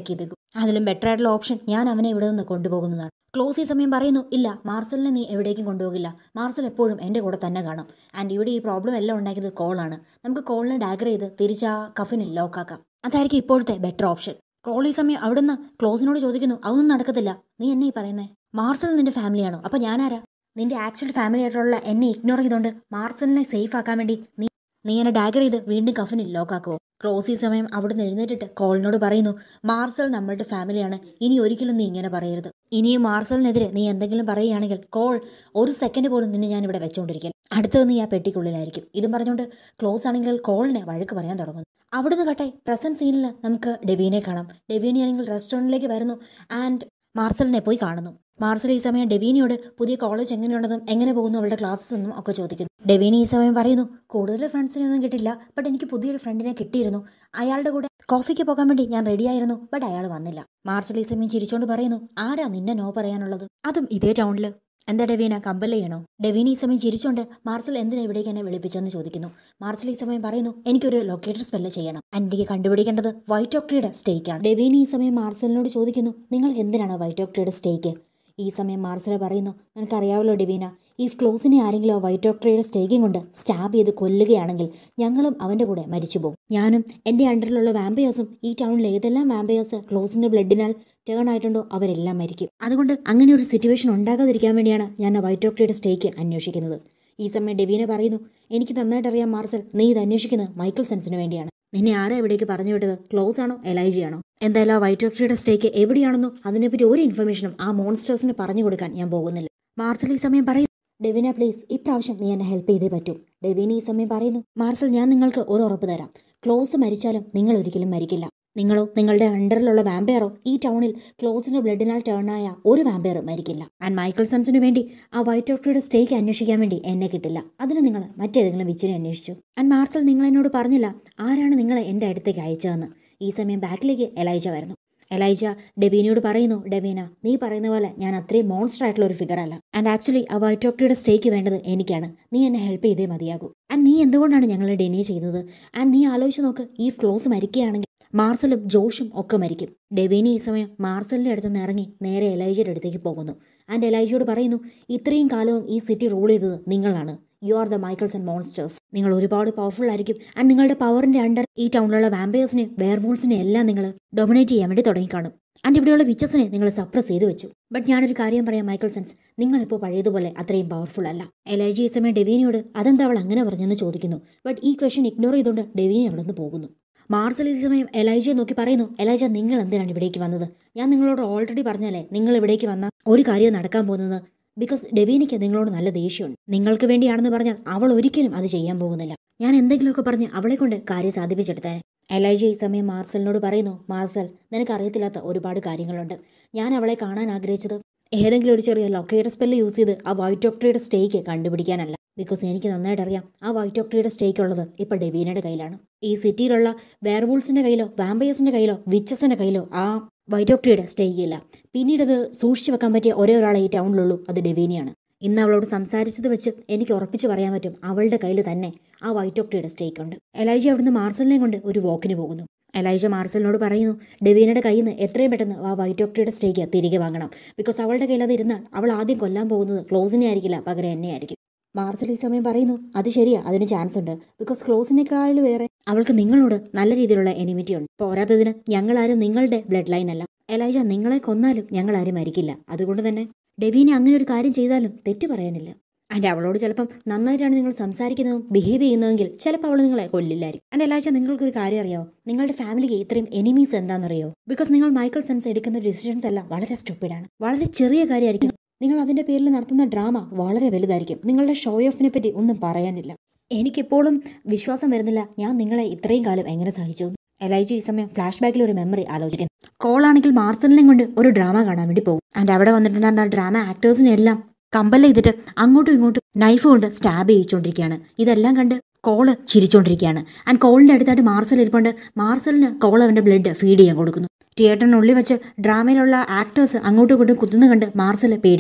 Speaker 1: അതിലും ബെറ്റർ ആയിട്ടുള്ള ഓപ്ഷൻ ഞാൻ അവനെ ഇവിടെ നിന്ന് കൊണ്ടുപോകുന്നതാണ്. ക്ലോസ് ഈ സമയം പറയുന്നു, ഇല്ല, മാർസലിനെ നീ എവിടേക്കും കൊണ്ടുപോകില്ല. മാർസൽ എപ്പോഴും എൻ്റെ കൂടെ തന്നെ കാണും. ആൻഡ് ഇവിടെ ഈ പ്രോബ്ലം എല്ലാം ഉണ്ടാക്കിയത് കോളാണ്. നമുക്ക് കോളിനെ ഡാഗർ ചെയ്ത് തിരിച്ച് ആ കഫിനിൽ ലോക്കാക്കാം. അതായിരിക്കും ഇപ്പോഴത്തെ ബെറ്റർ ഓപ്ഷൻ. കോൾ ഈ സമയം അവിടുന്ന് ക്ലോസിനോട് ചോദിക്കുന്നു, അതൊന്നും നടക്കത്തില്ല. നീ എന്നെ ഈ പറയുന്നേ? മാർസൽ നിന്റെ ഫാമിലിയാണോ? അപ്പൊ ഞാനാരാ? നിന്റെ ആക്ച്വൽ ഫാമിലി ആയിട്ടുള്ള എന്നെ ഇഗ്നോർ ചെയ്തുകൊണ്ട് മാർസലിനെ സേഫ് ആക്കാൻ വേണ്ടി നീ നീ എന്നെ ഡാഗർ ചെയ്ത് വീണ്ടും കഫിനിൽ ലോക്കാക്കുവോ? ക്ലോസ് ഈ സമയം അവിടുന്ന് എഴുന്നേറ്റിട്ട് കോളിനോട് പറയുന്നു, മാർസൽ നമ്മളുടെ ഫാമിലിയാണ്. ഇനി ഒരിക്കലും നീ ഇങ്ങനെ പറയരുത്. ഇനിയും മാർസലിനെതിരെ നീ എന്തെങ്കിലും പറയുകയാണെങ്കിൽ കോൾ ഒരു സെക്കൻഡ് പോലും നിന്നെ ഞാൻ ഇവിടെ വെച്ചോണ്ടിരിക്കും. അടുത്തത് നീ ആ പെട്ടിക്കുള്ളിലായിരിക്കും. ഇതും പറഞ്ഞുകൊണ്ട് ക്ലോസ് ആണെങ്കിൽ കോളിനെ വഴക്ക് പറയാൻ തുടങ്ങുന്നു. അവിടുന്ന് കട്ടെ പ്രസന്റ് സീനിൽ നമുക്ക് ഡെവീനെ കാണാം. ഡെവീനി ആണെങ്കിൽ റെസ്റ്റോറൻറ്റിലേക്ക് വരുന്നു ആൻഡ് മാർസലിനെ പോയി കാണുന്നു. മാർസൽ ഈ സമയം ഡെവീനിയോട് പുതിയ കോളേജ് എങ്ങനെയുണ്ടെന്നും എങ്ങനെ പോകുന്നു അവളുടെ ക്ലാസ്സസ് എന്നും ഒക്കെ ചോദിക്കുന്നു. ഡെവീനി ഈ സമയം പറയുന്നു, കൂടുതൽ ഫ്രണ്ട്സിനൊന്നും കിട്ടില്ല, ബട്ട് എനിക്ക് പുതിയൊരു ഫ്രണ്ടിനെ കിട്ടിയിരുന്നു. അയാളുടെ കൂടെ കോഫിക്ക് പോകാൻ വേണ്ടി ഞാൻ റെഡിയായിരുന്നു, ബട്ട് അയാൾ വന്നില്ല. മാർസൽ ഈ സമയം ചിരിച്ചോണ്ട് പറയുന്നു, ആരാ നിന്നെ നോ പറയാനുള്ളത്, അതും ഇതേ ടൗണില്? എന്താ ഡെവീന, കമ്പൽ ചെയ്യണോ? ഡെവീന ഈ സമയം ചിരിച്ചോണ്ട് മാർസൽ എന്തിനാ ഇവിടേക്ക് എന്നെ വിളിപ്പിച്ചെന്ന് ചോദിക്കുന്നു. മാർസൽ ഈ സമയം പറയുന്നു, എനിക്കൊരു ലൊക്കേറ്റർ സ്പെല്ല് ചെയ്യണം. എനിക്ക് കണ്ടുപിടിക്കേണ്ടത് വൈറ്റ് ഓക്ട്രിയുടെ സ്റ്റേക്കാണ്. ഡെവീന ഈ സമയം മാർസലിനോട് ചോദിക്കുന്നു, നിങ്ങൾക്ക് എന്തിനാണ് വൈറ്റ് ഓക്ട്രിയുടെ സ്റ്റേക്ക്? ഈ സമയം മാർസൽ പറയുന്നു, നിനക്കറിയാവല്ലോ ഡെവീന, ഈ ക്ലോസിനെ ആരെങ്കിലും ആ വൈറ്റ് ഓക്ട്രിയുടെ സ്റ്റേക്കിംഗ് കൊണ്ട് സ്റ്റാബ് ചെയ്ത് കൊല്ലുകയാണെങ്കിൽ ഞങ്ങളും അവൻ്റെ കൂടെ മരിച്ചുപോകും. ഞാനും എൻ്റെ അണ്ടറിലുള്ള വാമ്പയേഴ്സും ഈ ടൗണിൽ ഏതെല്ലാം വാമ്പയേഴ്സ് ക്ലോസിൻ്റെ ബ്ലഡിനാൽ ടേൺ ആയിട്ടുണ്ടോ അവരെല്ലാം മരിക്കും. അതുകൊണ്ട് അങ്ങനെ ഒരു സിറ്റുവേഷൻ ഉണ്ടാകാതിരിക്കാൻ വേണ്ടിയാണ് ഞാൻ ആ വൈറ്റ് ഓക്ട്രിയുടെ സ്റ്റേക്ക് അന്വേഷിക്കുന്നത്. ഈ സമയം ഡെവീന പറയുന്നു, എനിക്ക് നന്നായിട്ട് അറിയാം മാർസൽ, നീ ഇത് അന്വേഷിക്കുന്നത് മൈക്കിൾ സെൻസിന് വേണ്ടിയാണ്. നിന്നെ ആരാ എവിടേക്ക് പറഞ്ഞു വിട്ടത്? ക്ലോസ് ആണോ എലൈജയാണോ? എന്തായാലും ആ വൈറ്റ് ഓക്ട്രിയുടെ സ്റ്റേക്ക് എവിടെയാണെന്നോ അതിനെപ്പറ്റി ഒരു ഇൻഫർമേഷനും ആ മോൺസ്റ്റേഴ്സിന് പറഞ്ഞു കൊടുക്കാൻ ഞാൻ പോകുന്നില്ല. മാർസൽ ഈ സമയം പറയുന്നു, ഡെവീന പ്ലീസ്, ഇപ്രാവശ്യം നീ എന്നെ ഹെൽപ്പ് ചെയ്തേ പറ്റൂ. ഡെവീന ഈ സമയം പറയുന്നു, മാർസൽ ഞാൻ നിങ്ങൾക്ക് ഒരു ഉറപ്പ് തരാം, ക്ലോസ് മരിച്ചാലും നിങ്ങൾ ഒരിക്കലും മരിക്കില്ല. നിങ്ങളോ നിങ്ങളുടെ അണ്ടറിലുള്ള വാമ്പയറോ ഈ ടൗണിൽ ക്ലോസിന്റെ ബ്ലഡിനാൽ ടേണായ ഒരു വാമ്പയർ മരിക്കില്ല. ആൻഡ് മൈക്കിൾ സൺസിന് വേണ്ടി ആ വൈറ്റ് ഓക്ട്രിയുടെ സ്റ്റേക്ക് അന്വേഷിക്കാൻ വേണ്ടി എന്നെ കിട്ടില്ല. അതിന് നിങ്ങൾ മറ്റേതെങ്കിലും വിച്ചിനെ അന്വേഷിച്ചു. ആൻഡ് മാർസൽ നിങ്ങൾ എന്നോട് പറഞ്ഞില്ല ആരാണ് നിങ്ങളെ എൻ്റെ അടുത്തേക്ക് അയച്ചതെന്ന്. ഈ സമയം ബാക്കിലേക്ക് എലൈജ വരുന്നു. എലൈജ ഡെവീനയോട് പറയുന്നു, ഡെവീന നീ പറയുന്ന പോലെ ഞാൻ അത്രയും മോൺസ്റ്റർ ആയിട്ടുള്ള ഒരു ഫിഗർ അല്ല. ആൻഡ് ആക്ച്വലി ആ വൈറ്റ് ഓക്ട്രിയുടെ സ്റ്റേക്ക് വേണ്ടത് എനിക്കാണ്. നീ എന്നെ ഹെൽപ്പ് ചെയ്തേ മതിയാകൂ. ആൻഡ് നീ എന്തുകൊണ്ടാണ് ഞങ്ങളെ ഡെനി ചെയ്യുന്നത്? ആൻഡ് നീ ആലോചിച്ച് നോക്ക്, ഈ ക്ലോസ് മരിക്കുകയാണെങ്കിൽ മാർസലും ജോഷും ഒക്കെ മരിക്കും. ഡെവീനി ഈ സമയം മാർസലിൻ്റെ അടുത്ത് നിന്ന് ഇറങ്ങി നേരെ എലൈജയുടെ അടുത്തേക്ക് പോകുന്നു. ആൻഡ് എലൈജയോട് പറയുന്നു, ഇത്രയും കാലവും ഈ സിറ്റി റൂൾ ചെയ്തത് നിങ്ങളാണ്. You are the Michaels and monsters. നിങ്ങൾ ഒരുപാട് പവർഫുൾ ആയിരിക്കും. ആൻഡ് നിങ്ങളുടെ പവറിന്റെ അണ്ടർ ഈ ടൗണിലുള്ള വാമ്പയേഴ്സിനെ വെയർവൂൾസിനെ എല്ലാം നിങ്ങൾ ഡൊമിനേറ്റ് ചെയ്യാൻ വേണ്ടി തുടങ്ങിക്കാണും. ആൻഡ് ഇവിടെയുള്ള വിച്ചസിനെ നിങ്ങൾ സപ്രസ് ചെയ്ത് വെച്ചു. ബട്ട് ഞാനൊരു കാര്യം പറയാം മൈക്കിൾ സെൻസ്, നിങ്ങളിപ്പോൾ പഴയതുപോലെ അത്രയും പവർഫുൾ അല്ല. എലൈജ ഈ സമയം ഡെവീനയോട് അതെന്താ അവൾ അങ്ങനെ പറഞ്ഞെന്ന് ചോദിക്കുന്നു. ബട്ട് ഈ ക്വസ്റ്റ്യൻ ഇഗ്നോർ ചെയ്തുകൊണ്ട് ഡെവീനി അവിടെ നിന്ന് പോകുന്നു. മാർസൽ ഈ സമയം എലൈജയെ നോക്കി പറയുന്നു, എലൈജ നിങ്ങൾ എന്തിനാണ് ഇവിടേക്ക് വന്നത്? ഞാൻ നിങ്ങളോട് ഓൾറെഡി പറഞ്ഞല്ലേ നിങ്ങൾ ഇവിടേക്ക് വന്ന ഒരു കാര്യം നടക്കാൻ പോകുന്നത്. ബിക്കോസ് ഡെവീനിക്ക് നിങ്ങളോട് നല്ല ദേഷ്യമുണ്ട്. നിങ്ങൾക്ക് വേണ്ടിയാണെന്ന് പറഞ്ഞാൽ അവൾ ഒരിക്കലും അത് ചെയ്യാൻ പോകുന്നില്ല. ഞാൻ എന്തെങ്കിലുമൊക്കെ പറഞ്ഞ് അവളെ കൊണ്ട് കാര്യം സാധിപ്പിച്ചെടുത്തേ. എലൈജ ഈ സമയം മാർസലിനോട് പറയുന്നു, മാർസൽ നിനക്കറിയത്തില്ലാത്ത ഒരുപാട് കാര്യങ്ങളുണ്ട്. ഞാൻ അവളെ കാണാൻ ആഗ്രഹിച്ചത് ഏതെങ്കിലും ഒരു ചെറിയ ലൊക്കേറ്റർ സ്പെല്ല് യൂസ് ചെയ്ത് ആ വൈറ്റ് ഓക്ട്രിയുടെ സ്റ്റേക്ക് കണ്ടുപിടിക്കാനല്ല. ബിക്കോസ് എനിക്ക് നന്നായിട്ട് അറിയാം ആ വൈറ്റ് ഓക്ട്രിയുടെ സ്റ്റേക്ക് ഉള്ളത് ഇപ്പോൾ ഡെവീനയുടെ കയ്യിലാണ്. ഈ സിറ്റിയിലുള്ള വെയർവൂൾസിന്റെ കയ്യിലോ വാമ്പയേഴ്സിന്റെ കയ്യിലോ വിച്ചസിന്റെ കയ്യിലോ ആ വൈറ്റ് ഓക്ട്രിയുടെ സ്റ്റേക്ക് ഇല്ല. പിന്നീട് അത് സൂക്ഷിച്ചു വെക്കാൻ പറ്റിയ ഒരേ ഒരാളെ ഈ ടൗണിലുള്ളൂ, അത് ഡെവീനിയാണ്. ഇന്ന് അവളോട് സംസാരിച്ചത് വെച്ച് എനിക്ക് ഉറപ്പിച്ച് പറയാൻ പറ്റും അവളുടെ കയ്യിൽ തന്നെ ആ വൈറ്റ് ഓക്ട്രിയുടെ സ്റ്റേക്ക് ഉണ്ട്. എലൈജ അവിടുന്ന് മാർസലിനെ കൊണ്ട് ഒരു വോക്കിന് പോകുന്നു. എലൈജ മാർസലിനോട് പറയുന്നു, ഡെവീനയുടെ കയ്യിൽ നിന്ന് എത്രയും പെട്ടെന്ന് ആ വൈറ്റ് ഓക്ട്രിയുടെ സ്റ്റേക്ക് തിരികെ വാങ്ങണം. ബിക്കോസ് അവളുടെ കയ്യിൽ അത് ഇരുന്നാൽ അവൾ ആദ്യം കൊല്ലാൻ പോകുന്നത് ക്ലോസിനെ ആയിരിക്കില്ല, പകരം എന്നെ ആയിരിക്കും. മാർസൽ ഈ സമയം പറയുന്നു, അത് ശരിയാ, അതിന് ചാൻസ് ഉണ്ട്. ബിക്കോസ് ക്ലോസിനേക്കാളും വേറെ അവൾക്ക് നിങ്ങളോട് നല്ല രീതിയിലുള്ള എനിമിറ്റി ഉണ്ട്. പോരാത്തതിന് ഞങ്ങളാരും നിങ്ങളുടെ ബ്ലഡ് ലൈൻ അല്ല. എലൈജ നിങ്ങളെ കൊന്നാലും ഞങ്ങളാരും മരിക്കില്ല. അതുകൊണ്ട് തന്നെ ഡെവീനെ അങ്ങനെ ഒരു കാര്യം ചെയ്താലും തെറ്റു പറയാനില്ല. ആൻഡ് അവളോട് ചിലപ്പം നന്നായിട്ടാണ് നിങ്ങൾ സംസാരിക്കുന്നതും ബിഹേവ് ചെയ്യുന്നതെങ്കിൽ ചിലപ്പോൾ അവൾ നിങ്ങളെ കൊല്ലില്ലായിരിക്കും. ആൻഡ് എലൈജ നിങ്ങൾക്കൊരു കാര്യം അറിയാമോ? നിങ്ങളുടെ ഫാമിലിക്ക് ഇത്രയും എനിമീസ് എന്താണെന്നറിയോ? ബിക്കോസ് നിങ്ങൾ മൈക്കിൾ സെൻസ് എടുക്കുന്ന ഡിസിഷൻസ് എല്ലാം വളരെ സ്റ്റുപ്പിഡാണ്. വളരെ ചെറിയ കാര്യമായിരിക്കും. നിങ്ങൾ അതിന്റെ പേരിൽ നടത്തുന്ന ഡ്രാമ വളരെ വലുതായിരിക്കും. നിങ്ങളുടെ ഷോ ഓഫിനെ പറ്റി ഒന്നും പറയാനില്ല. എനിക്കിപ്പോഴും വിശ്വാസം വരുന്നില്ല ഞാൻ നിങ്ങളെ ഇത്രയും കാലം എങ്ങനെ സഹിച്ചു. എലൈജ ഈ സമയം ഫ്ലാഷ് ബാക്കിൽ ഒരു മെമ്മറി ആലോചിക്കുന്നു. കോളാണെങ്കിൽ മാർസലിനെയും കൊണ്ട് ഒരു ഡ്രാമ കാണാൻ വേണ്ടി പോകും. ആൻഡ് അവിടെ വന്നിട്ടുണ്ടായിരുന്ന ഡ്രാമ ആക്ടേഴ്സിനെ എല്ലാം കമ്പൽ ചെയ്തിട്ട് അങ്ങോട്ടും ഇങ്ങോട്ടും നൈഫ് കൊണ്ട് സ്റ്റാബ് ചെയ്യിച്ചുകൊണ്ടിരിക്കുകയാണ്. ഇതെല്ലാം കണ്ട് കോള് ചിരിച്ചോണ്ടിരിക്കുകയാണ്. ആൻഡ് കോളിന്റെ അടുത്തായിട്ട് മാർസൽ ഇരിപ്പുണ്ട്. മാർസലിന് കോൾ അവന്റെ ബ്ലഡ് ഫീഡ് ചെയ്യാൻ കൊടുക്കുന്നു. തിയേറ്ററിനുള്ളിൽ വെച്ച് ഡ്രാമയിലുള്ള ആക്ടേഴ്സ് അങ്ങോട്ടും ഇങ്ങോട്ടും കുത്തുന്നു കണ്ട് മാർസൽ പേടിക്കുന്നു.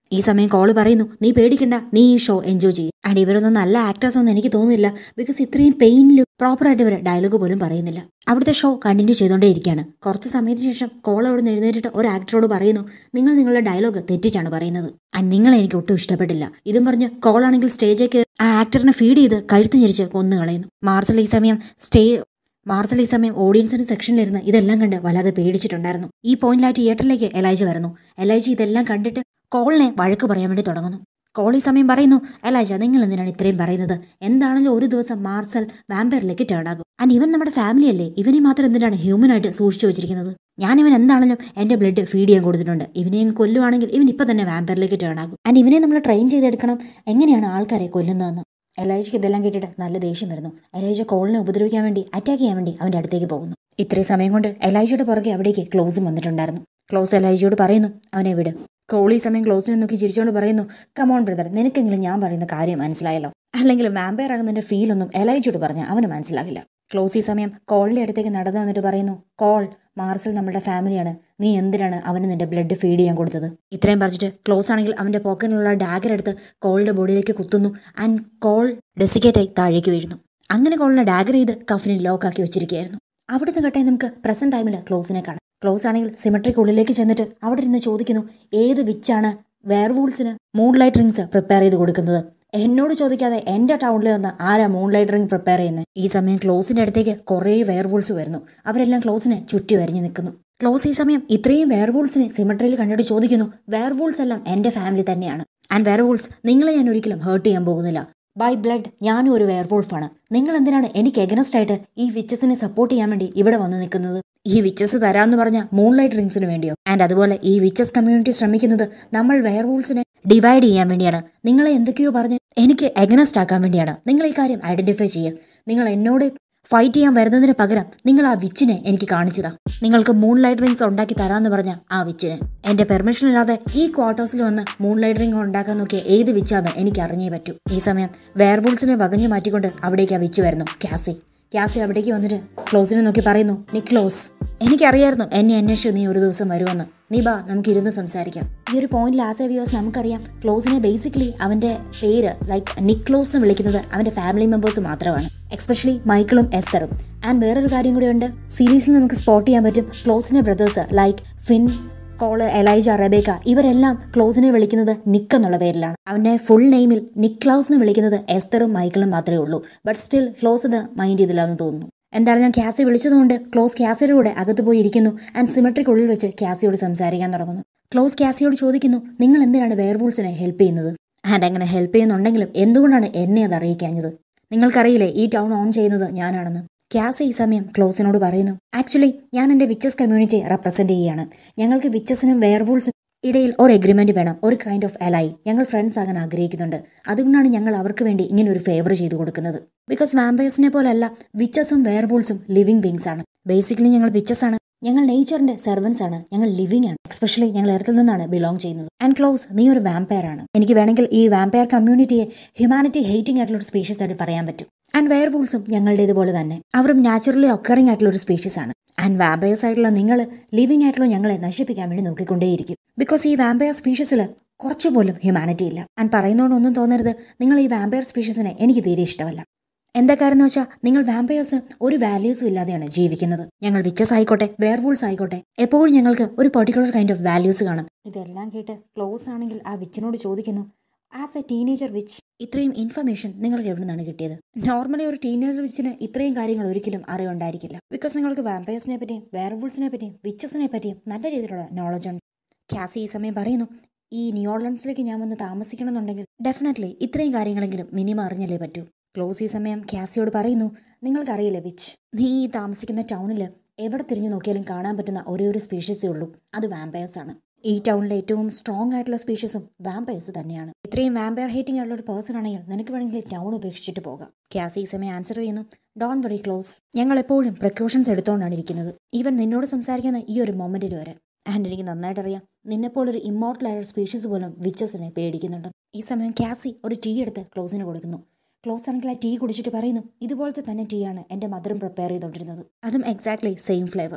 Speaker 1: ഈ സമയം കോള് പറയുന്നു, നീ പേടിക്കണ്ട, നീ ഈ ഷോ എൻജോയ് ചെയ്യും. ആൻഡ് ഇവരൊന്നും നല്ല ആക്ടേഴ്സ് ഒന്നും എനിക്ക് തോന്നുന്നില്ല. ബിക്കോസ് ഇത്രയും പെയിനിലും പ്രോപ്പറായിട്ട് ഇവർ ഡയലോഗ് പോലും പറയുന്നില്ല. അവിടുത്തെ ഷോ കണ്ടിന്യൂ ചെയ്തുകൊണ്ടേ ഇരിക്കുകയാണ്. കുറച്ച് സമയത്തിന് ശേഷം കോൾ അവിടെ നിന്ന് എഴുന്നേറ്റിട്ട് ഒരു ആക്ടറോട് പറയുന്നു, നിങ്ങൾ നിങ്ങളുടെ ഡയലോഗ് തെറ്റിച്ചാണ് പറയുന്നത്. ആൻഡ് നിങ്ങളെ എനിക്ക് ഒട്ടും ഇഷ്ടപ്പെട്ടില്ല. ഇതും പറഞ്ഞ് കോളാണെങ്കിൽ സ്റ്റേജിലേക്ക് ആ ആക്ടറിനെ ഫീഡ് ചെയ്ത് കഴുത്ത് ഞെരിച്ച് കൊന്നു കളയുന്നു. മാർസൽ ഈ സമയം സ്റ്റേ മാർസൽ ഈ സമയം ഓഡിയൻസിന്റെ സെക്ഷനിലിരുന്ന് ഇതെല്ലാം കണ്ട് വല്ലാതെ പേടിച്ചിട്ടുണ്ടായിരുന്നു. ഈ പോയിന്റിലായിട്ട് തിയേറ്ററിലേക്ക് എലൈജ വരുന്നു. എലൈജ ഇതെല്ലാം കണ്ടിട്ട് കോളിനെ വഴക്ക് പറയാൻ വേണ്ടി തുടങ്ങുന്നു. കോൾ ഈ സമയം പറയുന്നു, എലൈജ നിങ്ങൾ എന്തിനാണ് ഇത്രയും പറയുന്നത്? എന്താണെങ്കിലും ഒരു ദിവസം മാർസൽ വാമ്പയറിലേക്ക് ടേൺ ആകും. ആൻഡ് ഇവൻ നമ്മുടെ ഫാമിലി അല്ലേ, ഇവനെ മാത്രം എന്തിനാണ് ഹ്യൂമൻ ആയിട്ട് സൂക്ഷിച്ചു വെച്ചിരിക്കുന്നത്? ഞാൻ ഇവൻ എന്താണെങ്കിലും എന്റെ ബ്ലഡ് ഫീഡ് ചെയ്യാൻ കൊടുത്തിട്ടുണ്ട്. ഇവനെ അങ്ങ് കൊല്ലുവാണെങ്കിൽ ഇവൻ ഇപ്പൊ തന്നെ വാമ്പയറിലേക്ക് ടേൺ ആകും. ആൻഡ് ഇവനെ നമ്മൾ ട്രെയിൻ ചെയ്തെടുക്കണം എങ്ങനെയാണ് ആൾക്കാരെ കൊല്ലുന്നതെന്ന്. എലൈജയ്ക്ക് ഇതെല്ലാം കേട്ടിട്ട് നല്ല ദേഷ്യം വരുന്നു. എലൈജ കോളിനെ ഉപദ്രവിക്കാൻ വേണ്ടി അറ്റാക്ക് ചെയ്യാൻ വേണ്ടി അവന്റെ അടുത്തേക്ക് പോകുന്നു. ഇത്രയും സമയം കൊണ്ട് എലൈജയുടെ പുറകെ അവിടേക്ക് ക്ലോസും വന്നിട്ടുണ്ടായിരുന്നു. ക്ലോസ് എലൈജയോട് പറയുന്നു, അവനെ വിട്. കോൾ ഈ സമയം ക്ലോസിനെ നോക്കി ചിരിച്ചുകൊണ്ട് പറയുന്നു, കമോൺ ബ്രദർ, നിനക്കെങ്കിലും ഞാൻ പറയുന്ന കാര്യം മനസ്സിലായല്ലോ. അല്ലെങ്കിൽ വാമ്പയർ ആകുന്നതിന്റെ ഫീൽ ഒന്നും എലൈജയോട് പറഞ്ഞാൽ അവന് മനസ്സിലാകില്ല. ക്ലോസ് ഈ സമയം കോളിന്റെ അടുത്തേക്ക് നടന്നു വന്നിട്ട് പറയുന്നു, കോൾ, മാർസൽ നമ്മുടെ ഫാമിലിയാണ്. നീ എന്തിനാണ് അവന് നിന്റെ ബ്ലഡ് ഫീഡ് ചെയ്യാൻ കൊടുത്തത്? ഇത്രയും പറഞ്ഞിട്ട് ക്ലോസ് ആണെങ്കിൽ അവന്റെ പോക്കറ്റിലുള്ള ഡാഗർ എടുത്ത് കോളിന്റെ ബോഡിയിലേക്ക് കുത്തുന്നു. ആൻഡ് കോൾ ഡെസിക്കേറ്റായി താഴേക്ക് വീഴുന്നു. അങ്ങനെ കോളിനെ ഡാഗർ ചെയ്ത് കഫിനെ ലോക്കാക്കി വെച്ചിരിക്കുകയായിരുന്നു. അവിടുത്തെ ഘട്ടം നമുക്ക് പ്രസന്റ് ടൈമിൽ ക്ലോസിനെ കാണാം. ക്ലോസ് ആണെങ്കിൽ സിമെട്രിക്ക് ഉള്ളിലേക്ക് ചെന്നിട്ട് അവിടെ ഇരുന്ന് ചോദിക്കുന്നു, ഏത് വിച്ചാണ് വെയർവൂൾസിന് മൂൺലൈറ്റ് റിങ്സ് പ്രിപ്പയർ ചെയ്ത് കൊടുക്കുന്നത്? എന്നോട് ചോദിക്കാതെ എന്റെ ടൗണിൽ വന്ന് ആരാ മൂൺലൈറ്റ് റിംഗ് പ്രിപ്പയർ ചെയ്യുന്നത്? ഈ സമയം ക്ലോസിന്റെ അടുത്തേക്ക് കുറേ വെയർവൂൾസ് വരുന്നു. അവരെല്ലാം ക്ലോസിനെ ചുറ്റി വരിഞ്ഞു നിൽക്കുന്നു. ക്ലോസ് ഈ സമയം ഇത്രയും വെയർവൂൾസിനെ സിമെട്രിയിൽ കണ്ടിട്ട് ചോദിക്കുന്നു, വെയർവൂൾസ് എല്ലാം എന്റെ ഫാമിലി തന്നെയാണ്. ആൻഡ് വെയർവൂൾസ്, നിങ്ങളെ ഞാൻ ഒരിക്കലും ഹേർട്ട് ചെയ്യാൻ പോകുന്നില്ല. ബൈ ബ്ലഡ് ഞാനും ഒരു വെയർവൂൾഫാണ്. നിങ്ങൾ എന്തിനാണ് എനിക്ക് എഗനസ്റ്റ് ആയിട്ട് ഈ വിച്ചസിനെ സപ്പോർട്ട് ചെയ്യാൻ വേണ്ടി ഇവിടെ വന്ന് നിൽക്കുന്നത്? ഈ വിച്ചസ് തരാമെന്ന് പറഞ്ഞ മൂൺലൈറ്റ് റിങ്സിന് വേണ്ടിയോ? ആൻഡ് അതുപോലെ ഈ വിച്ചസ് കമ്മ്യൂണിറ്റി ശ്രമിക്കുന്നത് നമ്മൾ വെയർവൂൾസിനെ ഡിവൈഡ് ചെയ്യാൻ വേണ്ടിയാണ്. നിങ്ങളെ എന്തൊക്കെയോ പറഞ്ഞ് എനിക്ക് എഗനസ്റ്റ് ആക്കാൻ വേണ്ടിയാണ്. നിങ്ങൾ ഈ കാര്യം ഐഡന്റിഫൈ ചെയ്യുക. നിങ്ങൾ എന്നോട് ഫൈറ്റ് ചെയ്യാൻ വരുന്നതിന് പകരം നിങ്ങൾ ആ വിച്ചിനെ എനിക്ക് കാണിച്ചതാ. നിങ്ങൾക്ക് മൂൺലൈറ്റ് റിങ്സ് ഉണ്ടാക്കി തരാമെന്ന് പറഞ്ഞ ആ വിച്ചിന് എന്റെ പെർമിഷൻ ഇല്ലാതെ ഈ ക്വാർട്ടേഴ്സിൽ വന്ന് മൂൺലൈറ്റ് റിംഗ് ഉണ്ടാക്കാൻ നോക്കിയ ഏത് വിച്ചാന്ന് എനിക്ക് അറിഞ്ഞേ പറ്റൂ. ഈ സമയം വെയർവൂൾസിനെ വകഞ്ഞു മാറ്റിക്കൊണ്ട് അവിടേക്ക് ആ വിച്ച് വരുന്നു. കാസി കാസി അവിടേക്ക് വന്നിട്ട് ക്ലോസിനെ നോക്കി പറയുന്നു, നിക്ലോസ്, എനിക്കറിയായിരുന്നു എന്നെ അന്വേഷിച്ച് നീ ഒരു ദിവസം വരുമെന്ന്. നീ ബാ, നമുക്ക് ഇരുന്ന് സംസാരിക്കാം. ഈ ഒരു പോയിന്റിൽ ആസ് എ വ്യൂവേഴ്സ് നമുക്കറിയാം, ക്ലോസിനെ ബേസിക്കലി അവന്റെ പേര് ലൈക്ക് നിക്ലോസ് എന്ന് വിളിക്കുന്നത് അവന്റെ ഫാമിലി മെമ്പേഴ്സ് മാത്രമാണ്, എക്സ്പെഷ്യലി മൈക്കിളും എസ്തറും. ആൻഡ് വേറൊരു കാര്യം കൂടി ഉണ്ട്, സീരീസിൽ നമുക്ക് സ്പോട്ട് ചെയ്യാൻ പറ്റും ക്ലോസിന്റെ brothers like Finn, Kol, Elijah, Rebekah ഇവരെല്ലാം ക്ലോസിനെ വിളിക്കുന്നത് നിക്ക് എന്നുള്ള പേരിലാണ്. അവന്റെ ഫുൾ നെയിമിൽ നിക്ലൗസ് എന്ന് വിളിക്കുന്നത് എസ്തറും മൈക്കിളും മാത്രമേ ഉള്ളൂ. ബട്ട് സ്റ്റിൽ ക്ലോസ് ഇത് മൈൻഡ് ചെയ്തില്ല എന്ന് തോന്നുന്നു. എന്താണ്, ഞാൻ ക്യാസി വിളിച്ചതുകൊണ്ട് ക്ലോസ് ക്യാസിയുടെ കൂടെ അകത്ത് പോയി ഇരിക്കുന്നു. ആൻഡ് സിമെട്രിക് ഉള്ളിൽ വെച്ച് ക്യാസിയോട് സംസാരിക്കാൻ തുടങ്ങുന്നു. ക്ലോസ് ക്യാസിയോട് ചോദിക്കുന്നു, നിങ്ങൾ എന്തിനാണ് വെയർവൂൾസിനെ ഹെൽപ്പ് ചെയ്യുന്നത്? ആൻഡ് അങ്ങനെ ഹെൽപ്പ് ചെയ്യുന്നുണ്ടെങ്കിലും എന്തുകൊണ്ടാണ് എന്നെ അത് അറിയിക്കാഞ്ഞത്? നിങ്ങൾക്കറിയില്ലേ ഈ ടൗൺ ഓൺ ചെയ്യുന്നത് ഞാനാണെന്ന്? ക്യാസി ഈ സമയം ക്ലോസിനോട് പറയുന്നു, ആക്ച്വലി ഞാൻ എൻ്റെ വിച്ചസ് കമ്മ്യൂണിറ്റി റെപ്രസെന്റ് ചെയ്യുകയാണ്. ഞങ്ങൾക്ക് വിച്ചസിനും വെയർവൂൾസിനും ഇടയിൽ ഒരു എഗ്രിമെന്റ് വേണം, ഒരു കൈൻഡ് ഓഫ് അലൈ. ഞങ്ങൾ ഫ്രണ്ട്സ് ആകാൻ ആഗ്രഹിക്കുന്നുണ്ട്. അതുകൊണ്ടാണ് ഞങ്ങൾ അവർക്ക് വേണ്ടി ഇങ്ങനെ ഒരു ഫേവർ ചെയ്തു കൊടുക്കുന്നത്. ബിക്കോസ് വാമ്പയേഴ്സിനെ പോലല്ല, വിച്ചസും വെയർവൂൾസും ലിവിംഗ് ബീങ്സ് ആണ്. ബേസിക്കലി ഞങ്ങൾ വിച്ചസ് ആണ്, ഞങ്ങൾ നേച്ചറിന്റെ സെർവൻസ് ആണ്, ഞങ്ങൾ ലിവിംഗ് ആണ്. എക്സ്പെഷ്യലി ഞങ്ങൾ എർത്തിൽ നിന്നാണ് ബിലോങ് ചെയ്യുന്നത്. ആൻഡ് ക്ലോസ്, നീ ഒരു വാമ്പയർ ആണ്. എനിക്ക് വേണമെങ്കിൽ ഈ വാമ്പയർ കമ്മ്യൂണിറ്റിയെ ഹ്യൂമാനിറ്റി ഹേറ്റിംഗ് ആയിട്ടുള്ള ഒരു സ്പീഷീസ് ആയിട്ട് പറയാൻ പറ്റും. ആൻഡ് വെയർവൂൾസും ഞങ്ങളുടെ ഇതുപോലെ തന്നെ, അവരും നാച്ചുറലി ഒക്കറിംഗ് ആയിട്ടുള്ള ഒരു സ്പീഷീസ് ആണ്. ആൻഡ് വാമ്പയേഴ്സ് ആയിട്ടുള്ള നിങ്ങൾ ലിവിംഗ് ആയിട്ടുള്ള ഞങ്ങളെ നശിപ്പിക്കാൻ വേണ്ടി നോക്കിക്കൊണ്ടേയിരിക്കും. ബിക്കോസ് ഈ വാമ്പയർ സ്പീഷീസിൽ കുറച്ചു പോലും ഹ്യൂമാനിറ്റി ഇല്ല. ആൻഡ് പറയുന്നതുകൊണ്ടൊന്നും തോന്നരുത്, നിങ്ങൾ ഈ വാമ്പയർ സ്പീഷീസിനെ എനിക്ക് തീരെ ഇഷ്ടമല്ല. എന്താ കാര്യം എന്ന് വെച്ചാൽ, നിങ്ങൾ വാമ്പയേഴ്സ് ഒരു വാല്യൂസും ഇല്ലാതെയാണ് ജീവിക്കുന്നത്. ഞങ്ങൾ വിച്ചസ് ആയിക്കോട്ടെ, വെയർവൂൾസ് ആയിക്കോട്ടെ, എപ്പോഴും ഞങ്ങൾക്ക് ഒരു പെർട്ടിക്കുലർ കൈൻഡ് ഓഫ് വാല്യൂസ് കാണും. ഇതെല്ലാം കേട്ട് ക്ലോസ് ആണെങ്കിൽ ആ വിച്ചിനോട് ചോദിക്കുന്നു, ആസ് എ ടീനേജർ വിച്ച് ഇത്രയും ഇൻഫർമേഷൻ നിങ്ങൾക്ക് എവിടെ നിന്നാണ് കിട്ടിയത്? നോർമലി ഒരു ടീനേജർ വിച്ചിന് ഇത്രയും കാര്യങ്ങൾ ഒരിക്കലും അറിവുണ്ടായിരിക്കില്ല. ബിക്കോസ് നിങ്ങൾക്ക് വാമ്പയേഴ്സിനെ പറ്റിയും വെയർവൂൾസിനെ പറ്റിയും വിച്ചസിനെ പറ്റിയും നല്ല രീതിയിലുള്ള നോളജ് ഉണ്ട്. കാസി ഈ സമയം പറയുന്നു, ഈ ന്യൂയോർലൻഡ്സിലേക്ക് ഞാൻ വന്ന് താമസിക്കണമെന്നുണ്ടെങ്കിൽ ഡെഫിനറ്റ്ലി ഇത്രയും കാര്യങ്ങളെങ്കിലും മിനിമം അറിഞ്ഞല്ലേ പറ്റൂ. ക്ലോസ് ഈ സമയം കാസിയോട് പറയുന്നു, നിങ്ങൾക്കറിയില്ലേ വിച്ച്, നീ ഈ താമസിക്കുന്ന ടൗണിൽ എവിടെ തിരിഞ്ഞു നോക്കിയാലും കാണാൻ പറ്റുന്ന ഒരേ ഒരു സ്പീഷീസേ ഉള്ളൂ, അത് വാമ്പയേഴ്സ് ആണ്. ഈ ടൗണിലെ ഏറ്റവും സ്ട്രോങ് ആയിട്ടുള്ള സ്പീഷീസും വാമ്പയേഴ്സ് തന്നെയാണ്. ഇത്രയും വാമ്പയർ ഹേറ്റിംഗ് ആയിട്ടുള്ള ഒരു പേഴ്സൺ ആണെങ്കിൽ നിനക്ക് വേണമെങ്കിൽ ടൗൺ ഉപേക്ഷിച്ചിട്ട് പോകാം. കാസി ഈ സമയം ആൻസർ ചെയ്യുന്നു, ഡോണ്ട് വെറി ക്ലോസ്, ഞങ്ങൾ എപ്പോഴും പ്രിക്കോഷൻസ് എടുത്തുകൊണ്ടാണ് ഇരിക്കുന്നത്, ഈവൻ നിന്നോട് സംസാരിക്കുന്ന ഈ ഒരു മൊമെന്റിൽ വരെ. ആൻഡ് എനിക്ക് നന്നായിട്ട് അറിയാം, നിന്നെപ്പോലൊരു ഇമ്മോർട്ടൽ ആയ സ്പീഷീസ് പോലും വിച്ചസിനെ പേടിക്കുന്നുണ്ട്. ഈ സമയം കാസി ഒരു ടീ എടുത്ത് ക്ലോസിന് കൊടുക്കുന്നു. ക്ലോസ് ആണെങ്കിൽ ആ ടീ കുടിച്ചിട്ട് പറയുന്നു, ഇതുപോലത്തെ തന്നെ ടീ ആണ് എൻ്റെ മദറും പ്രിപ്പയർ ചെയ്തുകൊണ്ടിരുന്നത്, അതും എക്സാക്ട്ലി സെയിം ഫ്ലേവർ.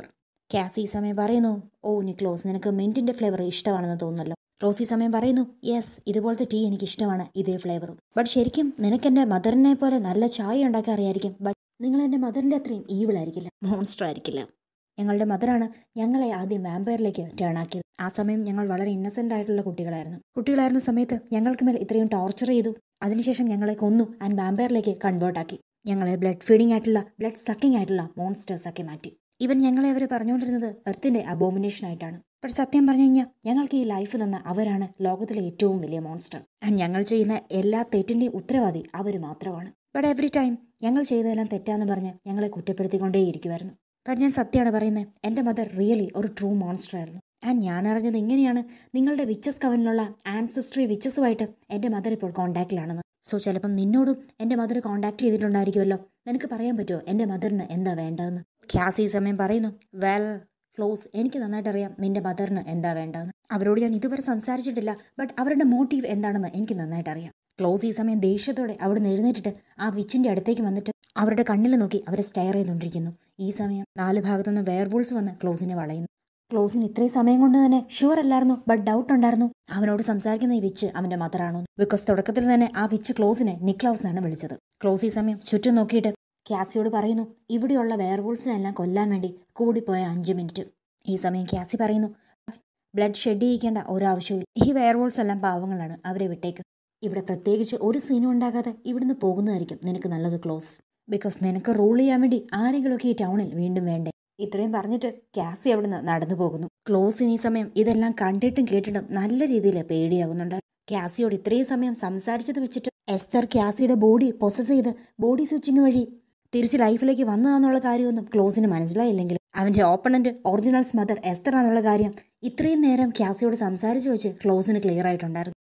Speaker 1: കാസി ഈ സമയം പറയുന്നു, ഓ നിക്ലോസ്, നിനക്ക് മിന്റിന്റെ ഫ്ലേവർ ഇഷ്ടമാണെന്ന് തോന്നുന്നല്ലോ. ക്ലോസ് ഈ സമയം പറയുന്നു, യെസ്, ഇതുപോലത്തെ ടീ എനിക്ക് ഇഷ്ടമാണ്, ഇതേ ഫ്ലേവറും. ബട്ട് ശരിക്കും നിനക്ക് എൻ്റെ മദറിനെ പോലെ നല്ല ചായ ഉണ്ടാക്കാൻ അറിയായിരിക്കും, ബട്ട് നിങ്ങൾ എൻ്റെ മദറിൻ്റെ അത്രയും ഈവിളായിരിക്കില്ല, മോൺസ്റ്റർ ആയിരിക്കില്ല. ഞങ്ങളുടെ മദറാണ് ഞങ്ങളെ ആദ്യം വാമ്പയറിലേക്ക് ടേൺ ആക്കിയത്. ആ സമയം ഞങ്ങൾ വളരെ ഇന്നസെന്റ് ആയിട്ടുള്ള കുട്ടികളായിരുന്നു. കുട്ടികളായിരുന്ന സമയത്ത് ഞങ്ങൾക്ക് മേൽ ഇത്രയും ടോർച്ചർ ചെയ്തു. അതിനുശേഷം ഞങ്ങളെ കൊന്നു ആൻഡ് വാമ്പയറിലേക്ക് കൺവേർട്ട് ആക്കി. ഞങ്ങളെ ബ്ലഡ് ഫീഡിംഗ് ആയിട്ടുള്ള, ബ്ലഡ് സക്കിംഗ് ആയിട്ടുള്ള മോൺസ്റ്റേഴ്സ് ആക്കി മാറ്റി. ഇവൻ ഞങ്ങളെ അവർ പറഞ്ഞുകൊണ്ടിരുന്നത് എർത്തിന്റെ അബോമിനേഷൻ ആയിട്ടാണ്. പക്ഷെ സത്യം പറഞ്ഞു കഴിഞ്ഞാൽ ഞങ്ങൾക്ക് ഈ ലൈഫ് തന്ന അവരാണ് ലോകത്തിലെ ഏറ്റവും വലിയ മോൺസ്റ്റർ. ആൻഡ് ഞങ്ങൾ ചെയ്യുന്ന എല്ലാ തെറ്റിന്റെയും ഉത്തരവാദി അവർ മാത്രമാണ്. ബട്ട് എവറി ടൈം ഞങ്ങൾ ചെയ്തതെല്ലാം തെറ്റാന്ന് പറഞ്ഞ് ഞങ്ങളെ കുറ്റപ്പെടുത്തിക്കൊണ്ടേയിരിക്കുമായിരുന്നു. ബട്ട് ഞാൻ സത്യമാണ് പറയുന്നത്, എൻ്റെ മദർ റിയലി ഒരു ട്രൂ മോൺസ്റ്റർ ആയിരുന്നു. ആൻഡ് ഞാൻ അറിഞ്ഞത് ഇങ്ങനെയാണ്, നിങ്ങളുടെ വിച്ചസ് കവനിലുള്ള ആൻസിസ്ട്രി വിച്ചസുമായിട്ട് എൻ്റെ മദർ ഇപ്പോൾ കോൺടാക്റ്റിലാണെന്ന്. സോ ചിലപ്പം നിന്നോടും എൻ്റെ മദർ കോൺടാക്ട് ചെയ്തിട്ടുണ്ടായിരിക്കുമല്ലോ. നിനക്ക് പറയാൻ പറ്റുമോ എൻ്റെ മദറിന് എന്താ വേണ്ടതെന്ന്? കാസി ഈ സമയം പറയുന്നു, വെൽ ക്ലോസ്, എനിക്ക് നന്നായിട്ട് അറിയാം നിന്റെ മദറിന് എന്താ വേണ്ടതെന്ന്. അവരോട് ഞാൻ ഇതുവരെ സംസാരിച്ചിട്ടില്ല, ബട്ട് അവരുടെ മോട്ടീവ് എന്താണെന്ന് എനിക്ക് നന്നായിട്ട് അറിയാം. ക്ലോസ് ഈ സമയം ദേഷ്യത്തോടെ അവിടെ നിന്ന് എഴുന്നേറ്റിട്ട് ആ വിച്ചിന്റെ അടുത്തേക്ക് വന്നിട്ട് അവരുടെ കണ്ണിൽ നോക്കി അവരെ സ്റ്റെയർ ചെയ്തുകൊണ്ടിരിക്കുന്നു. ഈ സമയം നാല് ഭാഗത്തുനിന്ന് വെയർവൂൾസ് വന്ന് ക്ലോസിനെ വളയുന്നു. ക്ലോസിന് ഇത്രയും സമയം കൊണ്ട് തന്നെ ഷുവർ അല്ലായിരുന്നു, ബട്ട് ഡൗട്ട് ഉണ്ടായിരുന്നു അവനോട് സംസാരിക്കുന്ന ഈ വിച്ച് അവന്റെ മദറാണോ. ബിക്കോസ് തുടക്കത്തിൽ തന്നെ ആ വിച്ച് ക്ലോസിനെ നിക്ലൗസ് എന്നാണ് വിളിച്ചത്. ക്ലോസ് ഈ സമയം ചുറ്റും നോക്കിയിട്ട് കാസിയോട് പറയുന്നു, ഇവിടെയുള്ള വെയർവൂൾസിനെല്ലാം കൊല്ലാൻ വേണ്ടി കൂടിപ്പോയ അഞ്ച് മിനിറ്റ്. ഈ സമയം കാസി പറയുന്നു, ബ്ലഡ് ഷെഡ് ചെയ്യിക്കേണ്ട ഒരാവശ്യവും. ഈ വെയർവൂൾസ് എല്ലാം പാവങ്ങളാണ്, അവരെ വിട്ടേക്ക്. ഇവിടെ പ്രത്യേകിച്ച് ഒരു സീനും ഉണ്ടാകാതെ ഇവിടുന്ന് പോകുന്നതായിരിക്കും നിനക്ക് നല്ലത് ക്ലോസ്. ബിക്കോസ് നിനക്ക് റൂൾ ചെയ്യാൻ വേണ്ടി ആരെങ്കിലുമൊക്കെ ഈ ടൗണിൽ വീണ്ടും വേണ്ടേ. ഇത്രയും പറഞ്ഞിട്ട് കാസി അവിടുന്ന് നടന്നു പോകുന്നു. ക്ലോസിന് ഈ സമയം ഇതെല്ലാം കണ്ടിട്ടും കേട്ടിട്ടും നല്ല രീതിയിൽ പേടിയാകുന്നുണ്ട്. കാസിയോട് ഇത്രയും സമയം സംസാരിച്ചത് വെച്ചിട്ട് എസ്തർ കാസിയുടെ ബോഡി പൊസസ് ചെയ്ത് ബോഡി സ്വിച്ചിങ് വഴി തിരിച്ച് ലൈഫിലേക്ക് വന്നതാന്നുള്ള കാര്യമൊന്നും ക്ലോസിന് മനസ്സിലായില്ലെങ്കിലും അവന്റെ ഓപ്പണന്റ് ഒറിജിനൽസ് മദർ എസ്തർ ആണെന്നുള്ള കാര്യം ഇത്രയും നേരം കാസിയോട് സംസാരിച്ചു വെച്ച് ക്ലോസിന് ക്ലിയർ ആയിട്ടുണ്ടായിരുന്നു.